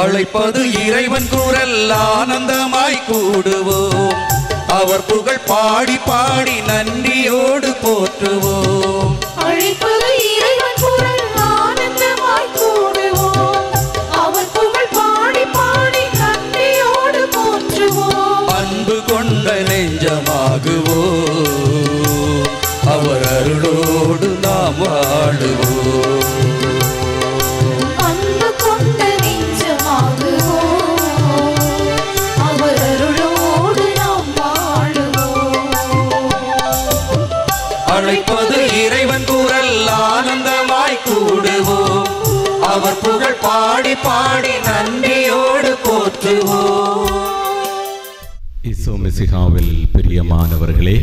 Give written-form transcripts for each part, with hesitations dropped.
அழைப்பது இறைவன் குரல் ஆனந்தமாய் கூடுவோம். அவர் புகழ் பாடி பாடி நன்றியோடு போற்றுவோம். அழைப்பது இறைவன் குரல் ஆனந்தமாய் கூடுவோம். அவர் புகழ் பாடி பாடி நன்றியோடு போற்றுவோம். அன்பு கொண்ட நெஞ்சமாகுவோம். அவர் அருளோடு நாம் வாழுவோம். அழைப்பது இறைவன் குரல் ஆனந்தமாய் கூடுவோம். அவர் புகழ் பாடி பாடி நன்றியோடு போற்றுவோம். இயேசு மெசிஹாவில் பிரியமானவர்களே,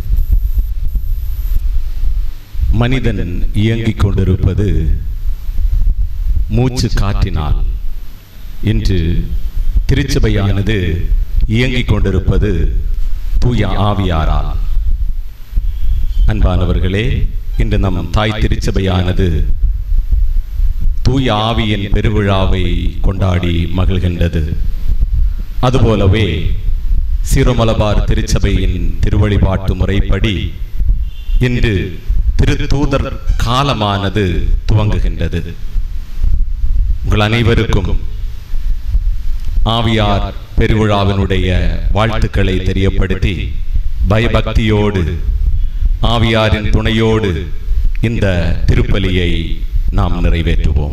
மனிதன் இயங்கிக் கொண்டிருப்பது மூச்சு காற்றினால். இன்று திருச்சபையானது இயங்கிக் கொண்டிருப்பது தூய ஆவியாரால். அன்பானவர்களே, இன்று நம் தாய் திருச்சபையானது தூய ஆவியின் பெருவிழாவை கொண்டாடி மகிழ்கின்றது. அதுபோலவே சீரோமலபார் திருச்சபையின் திருவழிபாட்டு முறைப்படி இன்று திருத்தூதர் காலமானது துவங்குகின்றது. உங்கள் அனைவருக்கும் ஆவியார் பெருவிழாவினுடைய வாழ்த்துக்களை தெரியப்படுத்தி பயபக்தியோடு ஆவியாரின் துணையோடு இந்த திருப்பலியை நாம் நிறைவேற்றுவோம்.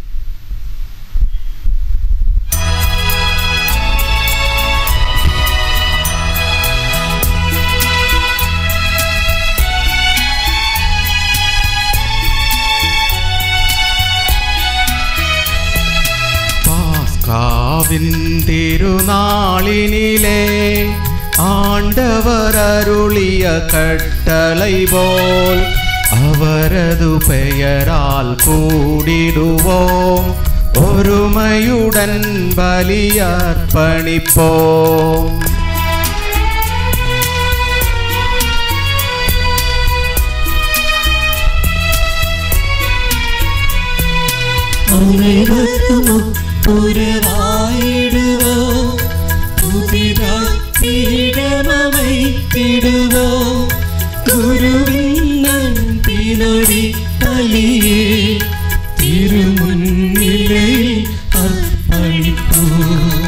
பாஸ்காவின் திருநாளினிலே ஆண்டவர் அருளிய கட்டளை போல் அவரது பெயரால் கூடிடுவோம். ஒருமையுடன் பலியர்ப்பணிப்போம். பீடமமைத்திடுவோம். குருவின் நம்பினொடி பலியே திருமுன்னிலை அர்ப்பணிப்போம்.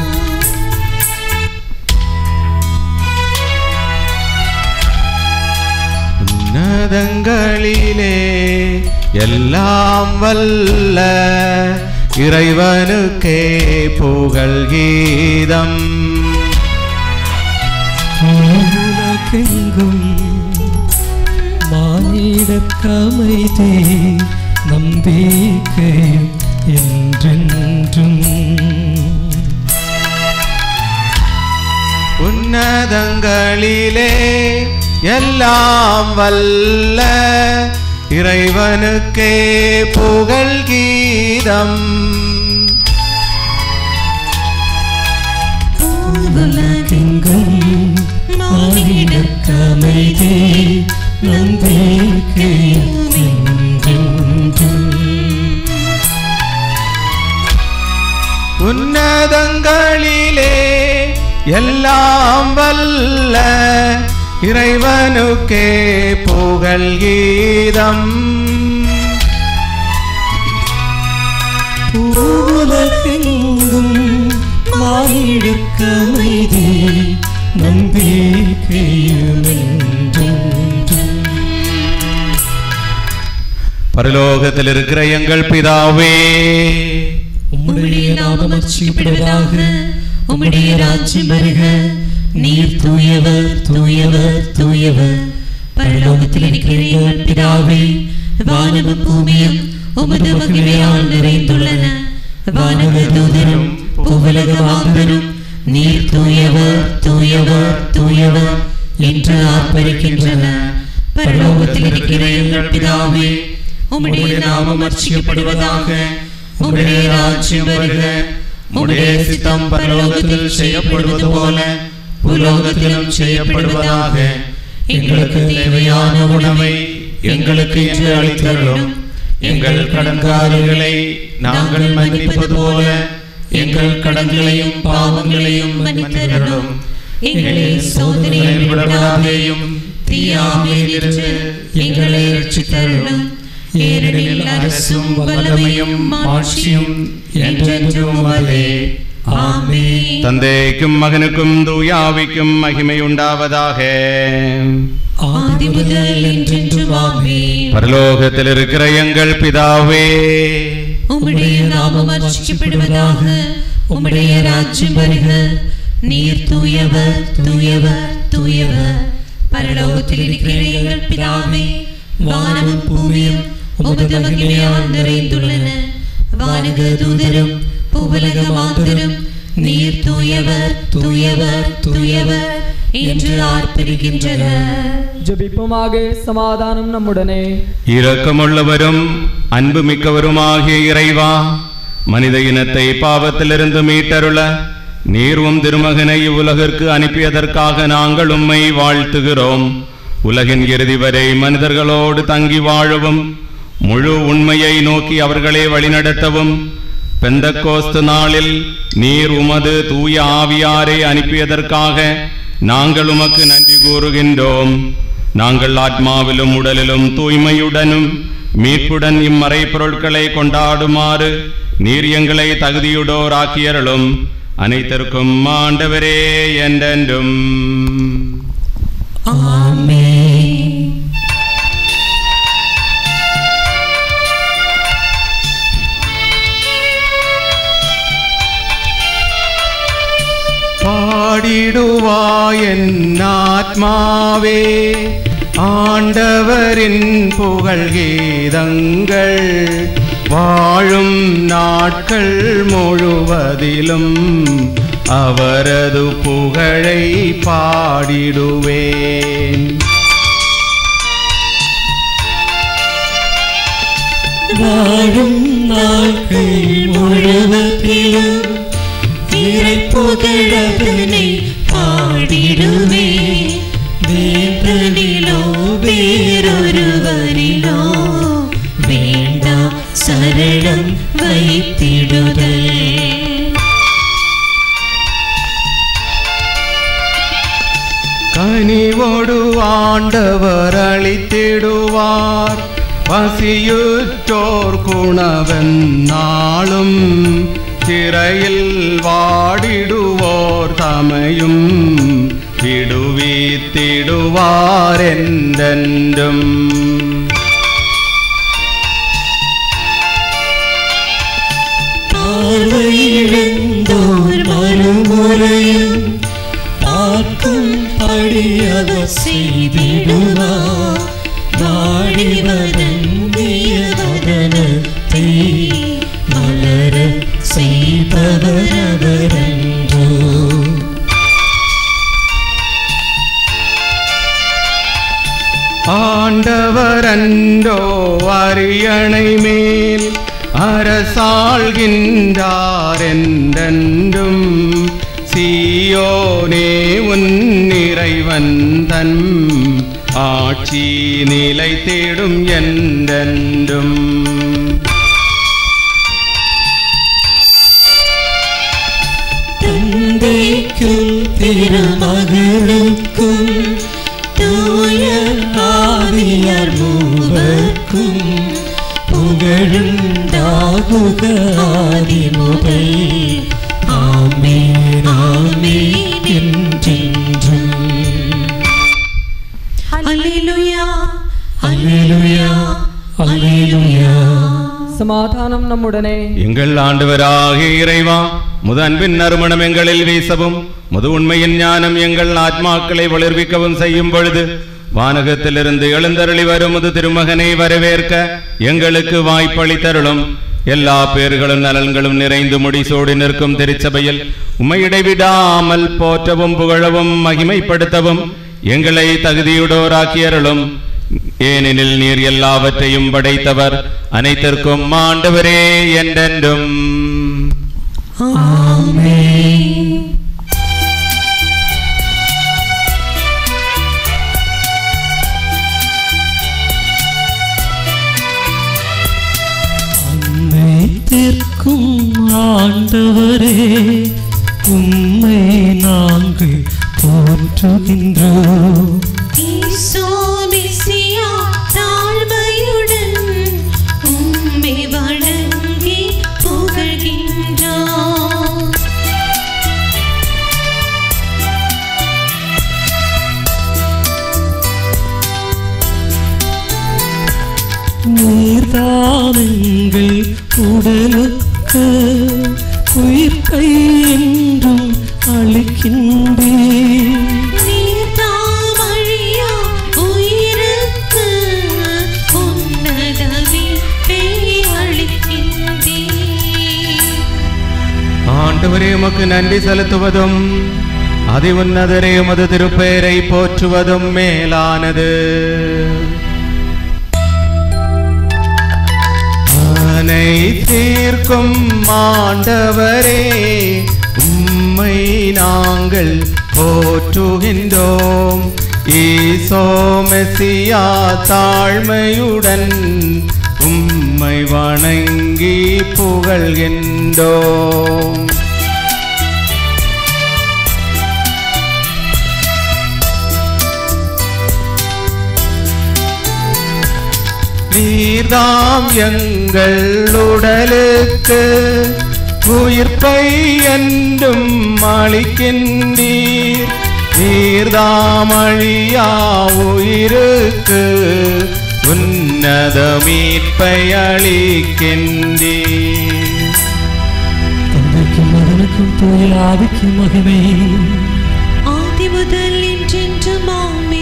உன்னதங்களிலே எல்லாம் வல்ல இறைவனுக்கே புகழ் கீதம். உலகெங்கும் மானிடக்கமைதி நம்பிக்கை என்றென்றும். உன்னதங்களிலே எல்லாம் வல்ல இறைவனுக்கே புகழ் கீதம். உலகெங்கும் மானிடக்கமைதி நம்பிக்கை என்றென்றும். உன்னதங்களிலே எல்லாம் வல்ல இறைவனுக்கே புகழ் கீதம். உலகெங்கும் மானிடக்கமைதி நம்பிக்கையும் என்றென்றும். பரலோகத்தில் இருக்கிற எங்கள் பிதாவே, உம்முடைய நாமம் அர்ச்சிக்கப்படுவதாக. உம்முடைய ராஜ்யம் வருக. நீர் தூயவர் தூயவர் தூயவர். பரலோகத்தில் இருக்கிற எங்கள் பிதாவே, வானமும் பூமியும் உமது மகிமையால் நிறைந்துள்ளன. வானக தூதரும் பூவுலக மாந்தரும் நீர் தூயவர் தூயவர் தூயவர் என்று ஆர்ப்பரிக்கின்றன. பரலோகத்தில் இருக்கிற எங்கள் பிதாவே, உம்முடைய நாமம் அர்ச்சிக்கப்படுவதாக. உம்முடைய ராஜ்யம் வருக. உம்முடைய சித்தம் பரலோகத்தில் செய்யப்படுவது போல பூலோகத்திலும் செய்யப்படுவதாக. எங்களுக்கு தேவையான உணவை எங்களுக்கு இன்று அளித்தருளும். எங்கள் கடன்காரர்களை நாங்கள் மன்னிப்பது போல எங்கள் கடன்களையும் பாவங்களையும் மன்னித்தருளும். எங்களை சோதனையில் விடாதேயும் தீயாமையிலிருந்து எங்களை ரட்சித்தருளும். ஏனெனில் அரசும் வல்லமையும் மாட்சியும் என்றென்றும் உமதே. ஆமென். தந்தைக்கும் மகனுக்கும் தூயாவிக்கும் மகிமை உண்டாவதாக. ஆதி முதல் என்றென்றும் ஆமென். பரலோகத்தில் இருக்கிற எங்கள் பிதாவே, உம்முடைய நாமம் அர்ச்சிக்கப்படுவதாக. உம்முடைய ராஜ்யம் வருக. நீர் தூயவர் தூயவர் தூயவர். பரலோகத்தில் இருக்கிற எங்கள் பிதாவே, வானமும் பூமியும் உமது மகிமையால் நிறைந்துள்ளன. வானக தூதரும் பூவுலக மாந்தரும் நீர் தூயவர் தூயவர் தூயவர் என்று ஆர்ப்பரிக்கின்றனர். ஜெபிப்போமாக. சமாதானம் நம்முடனே. இரக்கமுள்ளவரும் அன்புமிக்கவருமாகிய இறைவா, மனித இனத்தை பாவத்திலிருந்து மீட்டருள நீர் உம் திருமகனை இவ்வுலகிற்கு அனுப்பியதற்காக நாங்கள் உம்மை வாழ்த்துகிறோம். உலகின் இறுதி வரை மனிதர்களோடு தங்கி வாழவும், முழு உண்மையை நோக்கி அவர்களை வழிநடத்தவும், பெந்தக்கோஸ்து நாளில் நீர் உமது தூய ஆவியாரை அனுப்பியதற்காக நாங்கள் உமக்கு நன்றி கூறுகின்றோம். நாங்கள் ஆத்மாவிலும் உடலிலும் தூய்மையுடனும் மீட்புடன் இம்மறை பொருட்களை கொண்டாடுமாறு நீர் எங்களை தகுதியுடோராக்கியருளும். அனைத்திற்கும் ஆண்டவரே என்றென்றும் ஆமென். பாடிடுவாய் என் ஆத்மாவே ஆண்டவரின் புகழ் கீதங்கள். வாழும் நாட்கள் முழுவதிலும் அவரது புகழை பாடிடுவேன். வாழும் நாட்கள் முழுவதிலும் இறை புகழதனை பாடிடுவே. வேந்தனிலோ வேறொருவரிலோ வேண்டா சரணம் வைத்திடுதல். கனிவோடு ஆண்டவர் அளித்திடுவார். பசியுற்றோர் குணவன் நாளும் சிறையில் வாடிடுவோர் தமையும் விடுவித்திடுவார் என்றென்றும். பார்வையிழந்தோர் மறுமுறையும் பார்க்கும் படியாக செய்திடுவார். வாடிவதங்கிய வதனத்தை மலர செய்பவர் அவரன்றோ. ஆண்டவர் அன்றோ அரியணை மேல் அரசாள்கின்றார் என்றென்றும். சீயோனே உன் இறைவன் தன் ஆட்சி நிலைத்திடும் என்றென்றும். தந்தைக்கும் திருமகனுக்கும் தூய ஆவியார் மூவர்க்கும் புகழுண்டாகுக ஆதி முதல். ஆமென் ஆமென் என்றென்றும். அல்லேலூயா அல்லேலூயா அல்லேலூயா. சமாதானம் நம்முடனே. எங்கள் ஆண்டவராகிய இறைவா, முது அன்பின் நறுமணம் எங்களில் வீசவும், முது உண்மையின் ஞானம் எங்கள் ஆத்மாக்களை வளர்விக்கவும் செய்யும் பொழுது வானகத்திலிருந்து எழுந்தருளி வரும் முது திருமகனை வரவேற்க எங்களுக்கு வாய்ப்பளித்தருளும். எல்லா பேர்களும் நலன்களும் நிறைந்து முடிசோடி நிற்கும் திருச்சபையில் உம்மை இடைவிடாமல் போற்றவும் புகழவும் மகிமைப்படுத்தவும் எங்களை தகுதியுடோராக்கியருளும். ஏனெனில் நீர் எல்லாவற்றையும் படைத்தவர், அனைத்திற்கும் ஆண்டவரே என்றென்றும். ஆமென். அனைத்திற்கும் ஆண்டவரே உம்மை நாங்கள் போற்றுகின்றோம். ஈசோ மெசியா தாழ்மையுடன் உம்மை வணங்கி புகழ்கின்றோம். நீர்தானங்கள் உடலுக்கு உயிர்க்கை என்றும் அளிக்கின்றேன். நீர்தாமழியா உயிருக்கு உன்னத மீட்பை அளிக்கின்றீர். ஆண்டவரே உமக்கு நன்றி செலுத்துவதும் அதி உன்னதரே உமது திருப்பெயரை போற்றுவதும் மேலானது. தீர்க்கும் ஆண்டவரே உம்மை நாங்கள் போற்றுகின்றோம். ஈசோ மெசியா தாழ்மையுடன் உம்மை வணங்கி புகழ்கின்றோம். நீர்தாம் எங்கள் உடலுக்கு உயிர்ப்பை என்றும் அளிக்கின்றீர். நீர்தாம் அழியா உயிருக்கு உன்னத மீட்பை அளிக்கின்றீர். தந்தைக்கும் மகனுக்கும் தூய ஆவிக்கும் மகிமை ஆதி முதல் என்றென்றும் ஆமென்.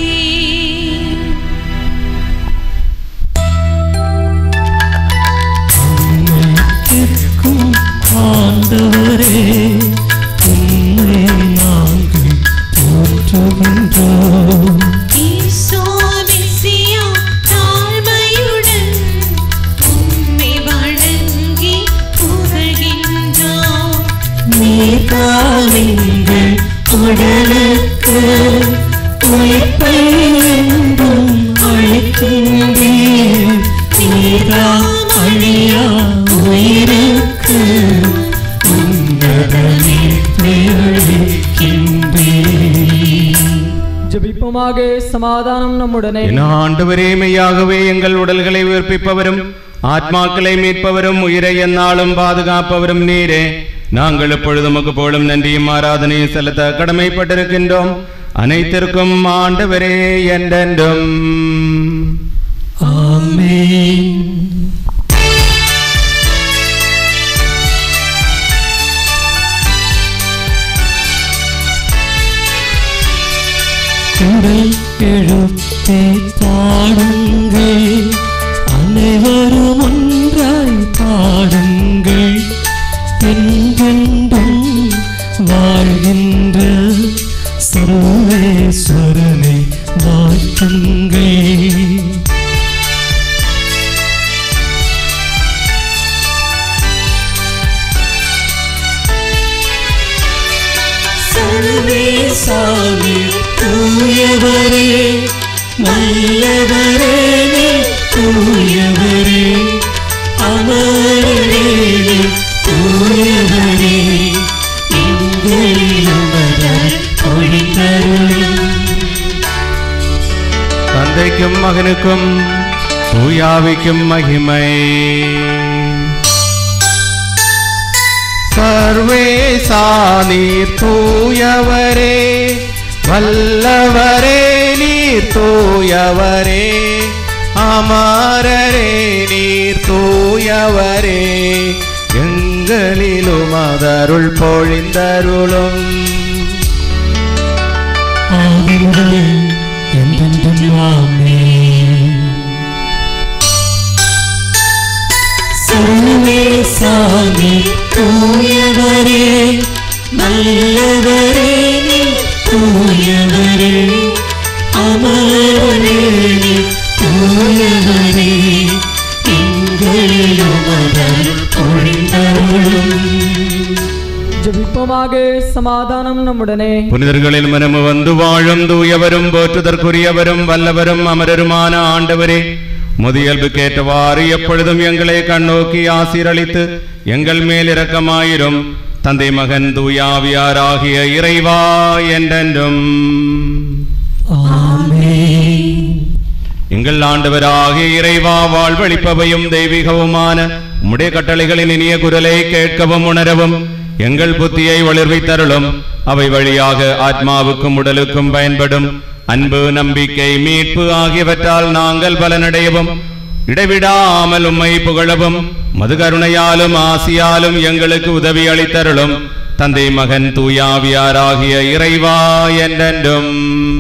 ஆண்டவரே உம்மை நாங்கள் போற்றுகின்றோம். ஈசோ மெசியா தாழ்மையுடன் உம்மை வணங்கி புகழ்கின்றோம். நீர்தானங்கள் உடலுக்கு உயிர்ப்பை என்றும் அளிக்கின்றீர். நீர்தாம் அழியா உயிருக்கு உன்னத மீட்பை அளிக்கின்றீர். ஜெபிப்போமாக. சமாதானம் நம்முடனே. என் ஆண்டவரே மெய்யாகவே எங்கள் உடல்களை உயிர்ப்பிப்பவரும் ஆத்மாக்களை மீட்பவரும் உயிரை எந்நாளும் பாதுகாப்பவரும் நீரே. நாங்கள் எப்பொழுதும் உமக்கு புகழும் நன்றியும் ஆராதனையும் செலுத்த கடமைப்பட்டிருக்கின்றோம். அனைத்திற்கும் ஆண்டவரே என்றென்றும் ஆமென். குரல் எழுப்பி பாடுங்கள், அனைவரும் ஒன்றாய் பாடுங்கள். என்றென்றும் வாழ்கின்ற சர்வேஸ்வரனை வாழ்த்துங்கள். சர்வேசாமி தூயவரே, நல்லவரே, தூயவரே, அமரரே, தூயவரே, எங்களிலுமதர் பொழிந்தருளும். தந்தைக்கும் மகனுக்கும் தூயாவிக்கும் மகிமை. சர்வேசா நீர் தூயவரே, வல்லவரே நீர் தூயவரே, அமரரே நீர் தூயவரே, எங்களிலும் அதருள் பொழிந்தருளும். ஆமென். என்றென்றும் ஆமென். சர்வேசாமி தூயவரே, நல்லவரே, தூயவரே, அமரரே, தூயவரே, எங்களிலும் அதருள் பொழிந்தருளும். ஜெபிப்போமாக. சமாதானம் நம்முடனே. புனிதர்களின் மனமு வந்து வாழும் தூயவரும் போற்றுதற்குரியவரும் வல்லவரும் அமரருமான ஆண்டவரே, முதியல்புக்கேற்றவாறு எப்பொழுதும் எங்களை கண்ணோக்கி ஆசீரளித்து எங்கள் மேல் இரக்கமாயிரும். தந்தை மகன் தூயாவியாராகிய இறைவா என்றென்றும். எங்கள் ஆண்டவராகிய இறைவா, வாழ்வளிப்பவையும் தெய்வீகவுமான உம்முடைய கட்டளைகளின் இனிய குரலை கேட்கவும் உணரவும் எங்கள் புத்தியை வளர்வித்தருளும். அவை வழியாக ஆத்மாவுக்கும் உடலுக்கும் பயன்படும் அன்பு, நம்பிக்கை, மீட்பு ஆகியவற்றால் நாங்கள் பலனடையவும் இடைவிடாமல் உம்மை புகழவும் மதுகருணையாலும் ஆசியாலும் எங்களுக்கு உதவி அளித்தருளும். தந்தை மகன் தூயாவியாராகிய இறைவா என்றென்றும்.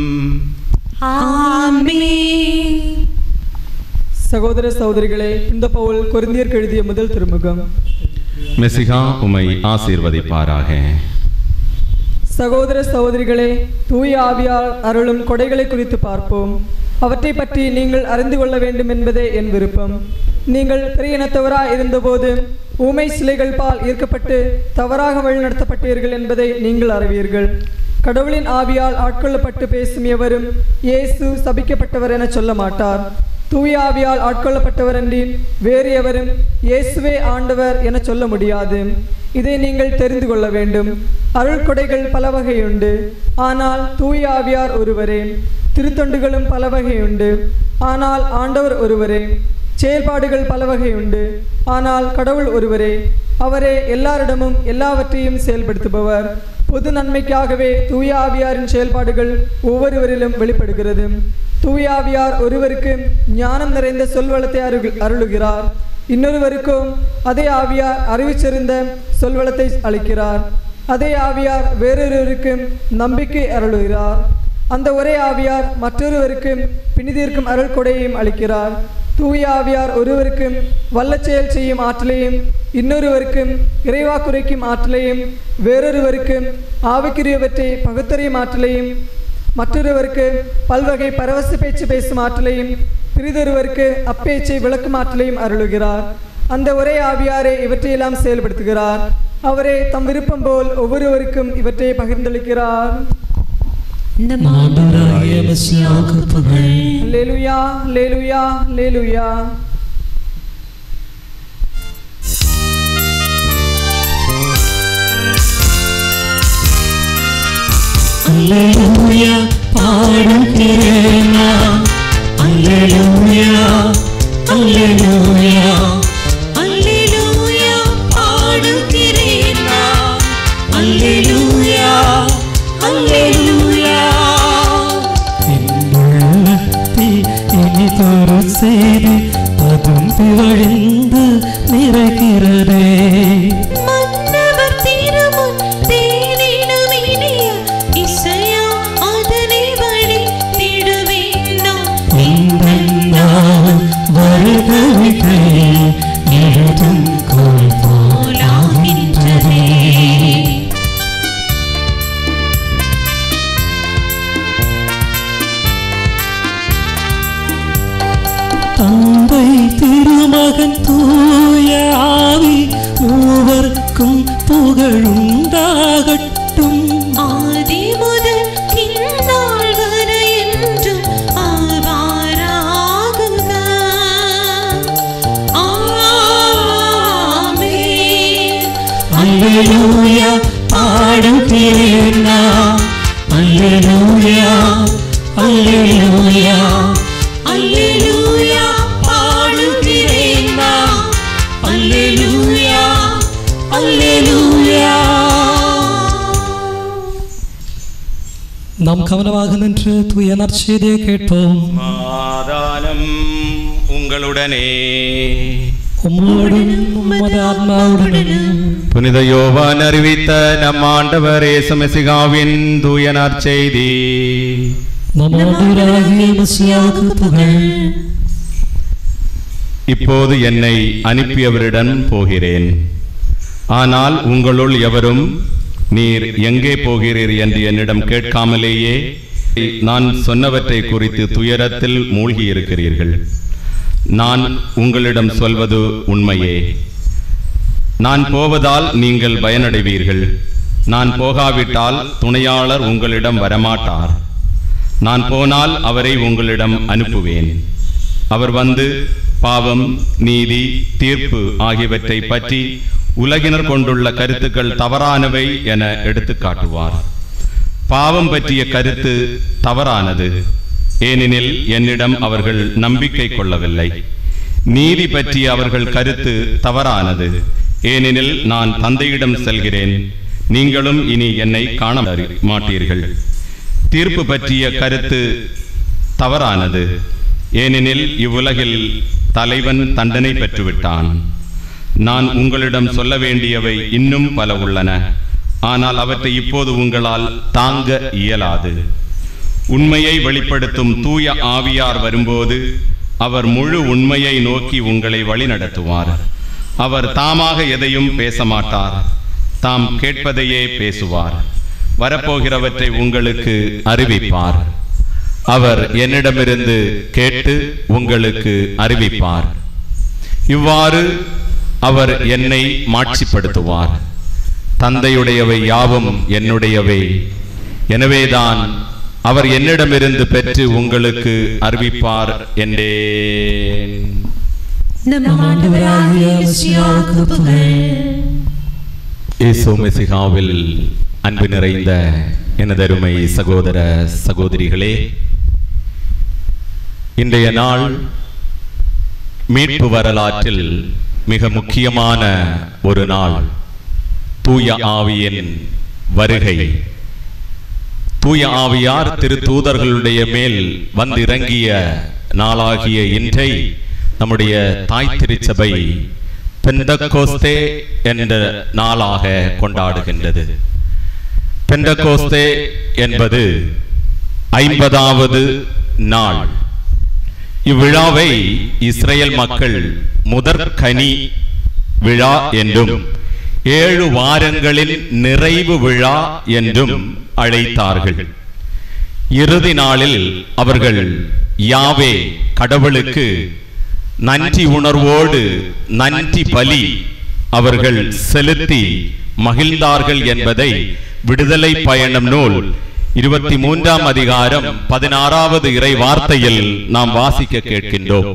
சகோதர சகோதரிகளே, இந்த பவுல் கொரிந்தியருக்கு எழுதிய முதல் திருமுகம். மெசிகா உம்மை ஆசீர்வதிப்பாராக. சகோதர சகோதரிகளே, தூய ஆவியால் அருளும் கொடைகளை குறித்து பார்ப்போம். அவற்றை பற்றி நீங்கள் அறிந்து கொள்ள வேண்டும் என்பதே என் விருப்பம். நீங்கள் பெரிய இனத்தவராய் இருந்தபோது ஊமை சிலைகள் பால் ஈர்க்கப்பட்டு தவறாக வழிநடத்தப்பட்டீர்கள் என்பதை நீங்கள் அறிவீர்கள். கடவுளின் ஆவியால் ஆட்கொள்ளப்பட்டு பேசும் எவரும் இயேசு சபிக்கப்பட்டவர் என சொல்ல மாட்டார். தூய ஆவியால் ஆட்கொள்ளப்பட்டவர் அன்றி வேறு எவரும் இயேசுவே ஆண்டவர் என சொல்ல முடியாது. இதை நீங்கள் தெரிந்து கொள்ள வேண்டும். அருள் கொடைகள் பல வகையுண்டு, ஆனால் தூய ஆவியார் ஒருவரே. திருத்தொண்டுகளும் பல வகையுண்டு, ஆனால் ஆண்டவர் ஒருவரே. செயல்பாடுகள் பல வகையுண்டு, ஆனால் கடவுள் ஒருவரே. அவரே எல்லாரிடமும் எல்லாவற்றையும் செயல்படுத்துபவர். பொது நன்மைக்காகவே தூய ஆவியாரின் செயல்பாடுகள் ஒவ்வொருவரிலும் வெளிப்படுகிறது. தூய ஆவியார் ஒருவருக்கு ஞானம் நிறைந்த சொல்வளத்தை அருளுகிறார், இன்னொருவருக்கும் அதே ஆவியார் அறிவிச்சிருந்த சொல்வளத்தை அளிக்கிறார். அதே ஆவியார் வேறொருவருக்கு நம்பிக்கை அருளுகிறார். அந்த ஒரே ஆவியார் மற்றொருவருக்கு பிணிதீர்க்கும் அருள் கொடையையும் அளிக்கிறார். தூய ஆவியார் ஒருவருக்கு வல்ல செயல் செய்யும் ஆற்றலையும், இன்னொருவருக்கு இறைவாக்குரைக்கும் ஆற்றலையும், வேறொருவருக்கு ஆவிக்குரியவற்றை பகுத்தறியும் ஆற்றலையும், மற்றொருவருக்கு பல்வகை பரவச பேச்சு பேசும் ஆற்றலையும், பிறிதொருவருக்கு அப்பேச்சை விளக்கும் ஆற்றலையும் அருளுகிறார். அந்த ஒரே ஆவியாரே இவற்றையெல்லாம் செயல்படுத்துகிறார். அவரே தம் விருப்பம் போல் ஒவ்வொருவருக்கும் இவற்றை பகிர்ந்தளிக்கிறார். அல்லேலூயா, அல்லேலூயா, அல்லேலூயா. அல்லேலூயா பாடுகிறேன் நான். அல்லேலூயா, அல்லேலூயா, அல்லேலூயா பாடுகிறேன் நான். அல்லேலூயா, அல்லேலூயா. என்னுள்ளத்தில் இனிதொரு செய்தி பதும்பி வழிந்து நிறைகிறதே. மன்னவர் திருமுன் தேனிடும் இனிய இசையா அதனை வழித்திடுவேன் நான். வருகை எழுதும் கோல் போலாகின்றதே. தந்தை திருமகன் தூய ஆவி மூவர்க்கும் புகழுண்டாகட்டும். ஆதி முதல் இந்நாள் வரை என்றும் ஆவாராகுக. ஆமென். அல்லேலூயா பாடுகிறேன் நான். அல்லேலூயா, அல்லேலூயா, அல்லேலூயா பாடுகிறேன் நான். அல்லேலூயா, அல்லேலூயா. நாம் கவனமாக நின்று தூய நற்செய்தியை கேட்போம். சமாதானம் உங்களுடனே. உம்மோடும் உமது ஆத்மாவுடனும். புனித யோவான் அறிவித்த நம் ஆண்டவர் இயேசு மெசிகாவின் தூய நற்செய்தி. நம் ஆண்டவராகிய மெசியாவுக்கு புகழ். இப்போது என்னை அனுப்பியவரிடம் போகிறேன். ஆனால் உங்களுள் எவரும் நீர் எங்கே போகிறீர் என்று என்னிடம் கேட்காமலேயே நான் சொன்னவற்றை குறித்து துயரத்தில் மூழ்கி இருக்கிறீர்கள். நான் உங்களிடம் சொல்வது உண்மையே. நான் போவதால் நீங்கள் பயனடைவீர்கள். நான் போகாவிட்டால் துணையாளர் உங்களிடம் வரமாட்டார். நான் போனால் அவரை உங்களிடம் அனுப்புவேன். அவர் வந்து பாவம், நீதி, தீர்ப்பு ஆகியவற்றை பற்றி உலகினர் கொண்டுள்ள கருத்துக்கள் தவறானவை என எடுத்து காட்டுவார். பாவம் பற்றிய கருத்து தவறானது, ஏனெனில் என்னிடம் அவர்கள் நம்பிக்கை கொள்ளவில்லை. நீதி பற்றிய அவர்கள் கருத்து தவறானது, ஏனெனில் நான் தந்தையிடம் செல்கிறேன், நீங்களும் இனி என்னை காண மாட்டீர்கள். தீர்ப்பு பற்றிய கருத்து தவறானது, ஏனெனில் இவ்வுலகில் தலைவன் தண்டனை பெற்றுவிட்டான். நான் உங்களிடம் சொல்ல வேண்டியவை இன்னும் பல உள்ளன, ஆனால் அவற்றை இப்போது உங்களால் தாங்க இயலாது. உண்மையை வெளிப்படுத்தும் தூய ஆவியார் வரும்போது அவர் முழு உண்மையை நோக்கி உங்களை வழிநடத்துவார். அவர் தாமாக எதையும் பேச மாட்டார், தாம் கேட்பதையே பேசுவார். வரப்போகிறவற்றை உங்களுக்கு அறிவிப்பார். அவர் என்னிடமிருந்து கேட்டு உங்களுக்கு அறிவிப்பார். இவ்வாறு அவர் என்னை மாட்சிப்படுத்துவார். தந்தையுடையவை யாவும் என்னுடையவை, எனவேதான் அவர் என்னிடமிருந்து பெற்று உங்களுக்கு அறிவிப்பார் என்றேன். இயேசு மெசிஹாவில் அன்பு நிறைந்த எனதருமை சகோதர சகோதரிகளே, இன்றைய நாள் மீட்பு வரலாற்றில் மிக முக்கியமான ஒரு நாள். தூய ஆவியின் வருகை. தூய ஆவியார் திருத்தூதர்களுடைய மேல் வந்திறங்கிய நாளாகிய இன்றை நம்முடைய தாய் திருச்சபை பெந்தகோஸ்தே என்ற நாளாக கொண்டாடுகின்றது. பெந்தகோஸ்தே என்பது 50வது நாள். இவ்விழாவை இஸ்ரேல் மக்கள் முதற்கனி விழா என்றும் 7 வாரங்களின் நிறைவு விழா என்றும் அழைத்தார்கள். இறுதி நாளில் அவர்கள் யாவே கடவுளுக்கு நன்றி உணர்வோடு நன்றி பலி அவர்கள் செலுத்தி மகிழ்ந்தார்கள் என்பதை விடுதலை பயணம் நூல் 23ஆம் அதிகாரம் 16வது இறை வார்த்தையில் நாம் வாசிக்க கேட்கின்றோம்.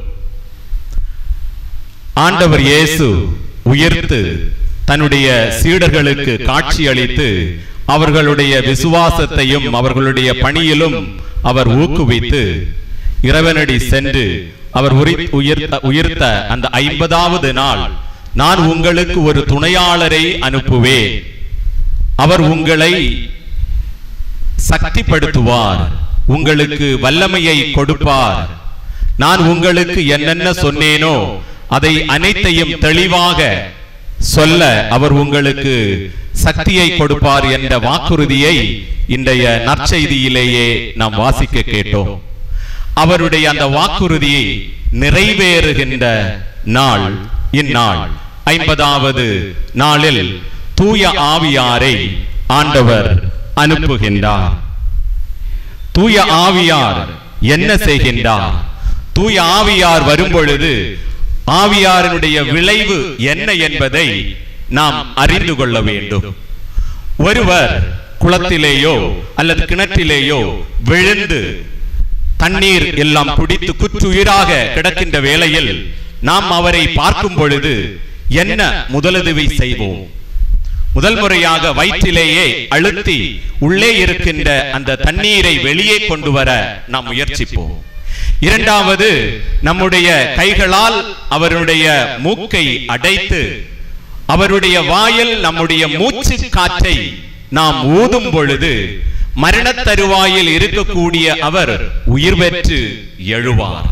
ஆண்டவர் இயேசு உயிர்த்து தன்னுடைய சீடர்களுக்கு காட்சி அளித்து அவர்களுடைய விசுவாசத்தையும் அவர்களுடைய பணியிலும் அவர் ஊக்குவித்து இறைவனடி சென்று அவர் உயிர்த்த அந்த 50வது நாள், நான் உங்களுக்கு ஒரு துணையாளரை அனுப்புவேன், அவர் உங்களை சக்திப்படுத்துவார், உங்களுக்கு வல்லமையை கொடுப்பார், நான் உங்களுக்கு என்னென்ன சொன்னேனோ அதை அனைத்தையும் தெளிவாக சொல்ல அவர் உங்களுக்கு சக்தியை கொடுப்பார் என்ற வாக்குறுதியை இன்றைய நற்செய்தியிலேயே நாம் வாசிக்க கேட்டோம். அவருடைய அந்த வாக்குறுதியை நிறைவேறுகின்ற நாள் இந்நாள். 50வது நாளில் தூய ஆவியாரை ஆண்டவர் அனுப்புகின்றார். தூய ஆவியார் என்ன செய்கின்றார்? தூய ஆவியார் வரும்பொழுது ஆவியாரினுடைய விளைவு என்ன என்பதை நாம் அறிந்து கொள்ள வேண்டும். ஒருவர் குளத்திலேயோ அல்லது கிணற்றிலேயோ விழுந்து தண்ணீர் எல்லாம் குடித்து குற்றுயிராக கிடக்கின்ற வேளையில் நாம் அவரை பார்க்கும் பொழுது என்ன முதலுதவி செய்வோம்? முதல் முறையாக வயிற்றிலேயே அழுத்தி உள்ளே இருக்கின்ற அந்த தண்ணீரை வெளியே கொண்டு வர நாம் முயற்சிப்போம். இரண்டாவது, நம்முடைய கைகளால் அவருடைய மூக்கை அடைத்து அவருடைய வாயில் நம்முடைய மூச்சு காற்றை நாம் ஊதும் பொழுது மரண தருவாயில் இருக்கக்கூடிய அவர் உயிர் பெற்று எழுவார்.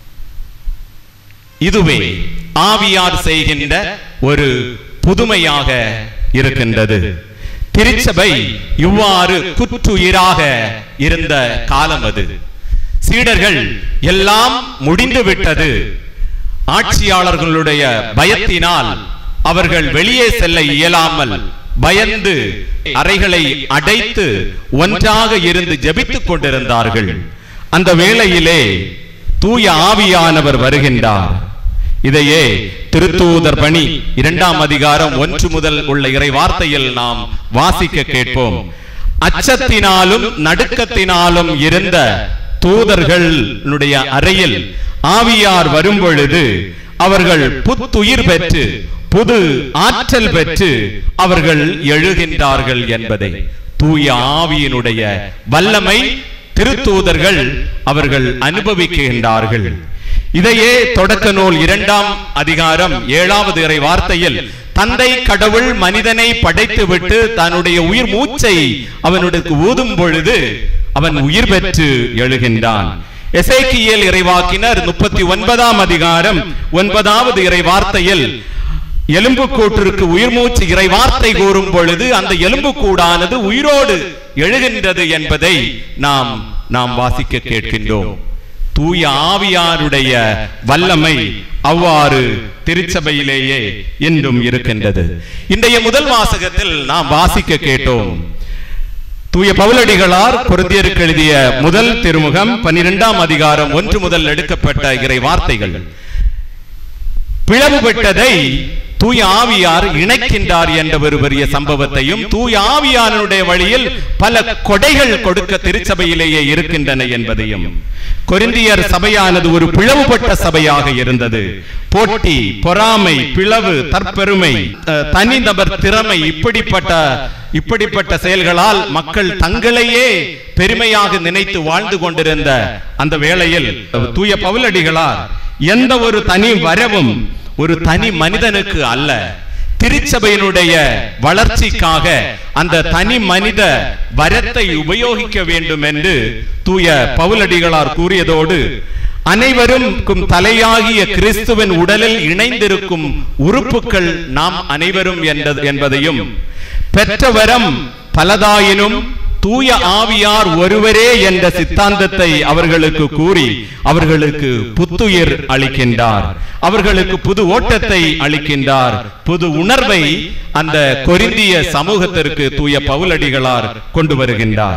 இதுவே ஆவியார் செய்கின்ற ஒரு புதுமையாக இருக்கின்றது. திருச்சபை இவ்வாறு குற்றுயிராக இருந்த காலம் அது. சீடர்கள் எல்லாம் முடிந்து விட்டது, ஆட்சியாளர்களுடைய பயத்தினால் அவர்கள் வெளியே செல்ல இயலாமல் பயந்து அறைகளை அடைத்து ஒன்றாக இருந்து ஜெபித்துக் கொண்டிருந்தார்கள். அந்த வேளையிலே தூய ஆவியானவர் வருகின்றார். இதையே திருத்தூதர் பணி 2ஆம் அதிகாரம் 1 முதல் உள்ள இறை வார்த்தையில் நாம் வாசிக்க கேட்போம். அச்சத்தினாலும் நடுக்கத்தினாலும் இருந்த தூதர்களுடைய அறையில் ஆவியார் வரும்பொழுது அவர்கள் புத்துயிர் பெற்று புது ஆற்றல் பெற்று அவர்கள் எழுகின்றார்கள் என்பதை தூய ஆவியினுடைய வல்லமை திருத்தூதர்கள் அவர்கள் அனுபவிக்கின்றார்கள். இதையே தொடக்க நூல் 2ஆம் அதிகாரம் 7வது இறை வார்த்தையில் தந்தை கடவுள் மனிதனை படைத்துவிட்டு தன்னுடைய உயிர் மூச்சை அவனுக்கு ஊதும் பொழுது அவன் உயிர் பெற்று எழுகின்றான். எசேக்கியேல் இறைவாக்கினர் 39ஆம் அதிகாரம் 9வது இறை வார்த்தையில் எலும்புக்கூட்டிற்கு உயிர் மூச்சு இறை வார்த்தை கூறும் பொழுது அந்த எலும்புக்கூடானது உயிரோடு எழுகின்றது என்பதை நாம் வாசிக்க கேட்கின்றோம். தூய ஆவியாருடைய வல்லமை அவ்வாறு திருச்சபையிலேயே இன்றும் இருக்கின்றது. இன்றைய முதல் வாசகத்தில் நாம் வாசிக்க கேட்டோம். தூய பவுலடிகளார் கொரிந்தியருக்கு எழுதிய முதல் திருமுகம் 12ஆம் அதிகாரம் 1 முதல் எடுக்கப்பட்ட இறை வார்த்தைகள். பிளவுபட்டதை தூய ஆவியார் இணைக்கின்றார் என்ற ஒரு பெரிய சம்பவத்தையும், தூய ஆவியாருடைய வழியில் பல கொடைகள் கொடுக்க திருச்சபையிலேயே இருக்கின்றன என்பதையும், கொரிந்தியர் சபையானது ஒரு பிளவுபட்ட சபையாக இருந்தது. போட்டி, பொறாமை, பிளவு, தற்பெருமை, தனிநபர் திறமை, இப்படிப்பட்ட செயல்களால் மக்கள் தங்களையே பெருமையாக நினைத்து வாழ்ந்து கொண்டிருந்த அந்த வேளையில் தூய பவுலடிகளார் எந்த ஒரு தனி வரவும் ஒரு தனி மனிதனுக்கு அல்ல, திருச்சபையினுடைய வளர்ச்சிக்காக அந்த தனி மனித வரத்தை உபயோகிக்க வேண்டும் என்று தூய பவுலடிகளார் கூறியதோடு, அனைவருக்கும் தலையாகிய கிறிஸ்துவின் உடலில் இணைந்திருக்கும் உறுப்புகள் நாம் அனைவரும் என்பதையும், பெற்ற வரம் பலதாயினும் தூய ஆவியார் ஒருவரே என்ற சித்தாந்தத்தை அவர்களுக்கு கூறி அவர்களுக்கு புத்துயிர் அளிக்கின்றார், அவர்களுக்கு புது ஓட்டத்தை அளிக்கின்றார், புது உணர்வை அந்த கொரிந்திய சமூகத்திற்கு தூய பவுலடிகளார் கொண்டு வருகின்றார்.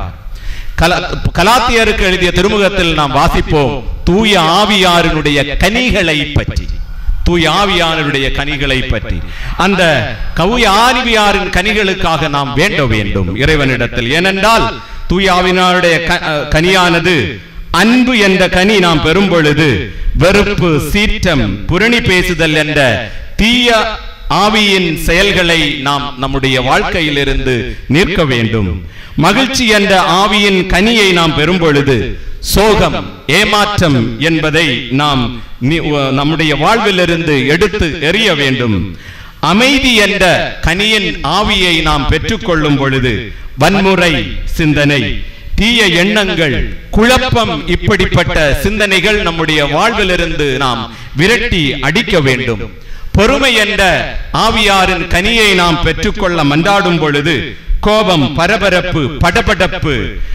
கலாத்தியருக்கு எழுதிய திருமுகத்தில் நாம் வாசிப்போம் தூய ஆவியாரினுடைய கனிகளை பற்றி, தூய ஆவியாருடைய கனிகளை பற்றி. அந்த தூய ஆவியாரின் கனிகளுக்காக நாம் வேண்ட வேண்டும் இறைவனிடத்தில். ஏனென்றால் தூய ஆவியாருடைய கனியானது அன்பு என்ற கனி நாம் பெறும் பொழுது வெறுப்பு, சீற்றம், புரணி பேசுதல் என்ற தீய ஆவியின் செயல்களை நாம் நம்முடைய வாழ்க்கையிலிருந்து நீக்க வேண்டும். மகிழ்ச்சி என்ற ஆவியின் கனியை நாம் பெறும் பொழுது சோகம், ஏமாற்றம் என்பதை நாம் நம்முடைய வாழ்விலிருந்து எடுத்து எறிய வேண்டும். அமைதி என்ற கனியின் ஆவியை நாம் பெற்றுக்கொள்ளும் பொழுது வன்முறை சிந்தனை, தீய எண்ணங்கள், குழப்பம், இப்படிப்பட்ட சிந்தனைகள் நம்முடைய வாழ்விலிருந்து நாம் விரட்டி அடிக்க வேண்டும். பொறுமை என்ற ஆவியாரின் கனியை நாம் பெற்றுக்கொள்ள மன்றாடும் பொழுது கோபம், பரபரப்பு, படபடப்பு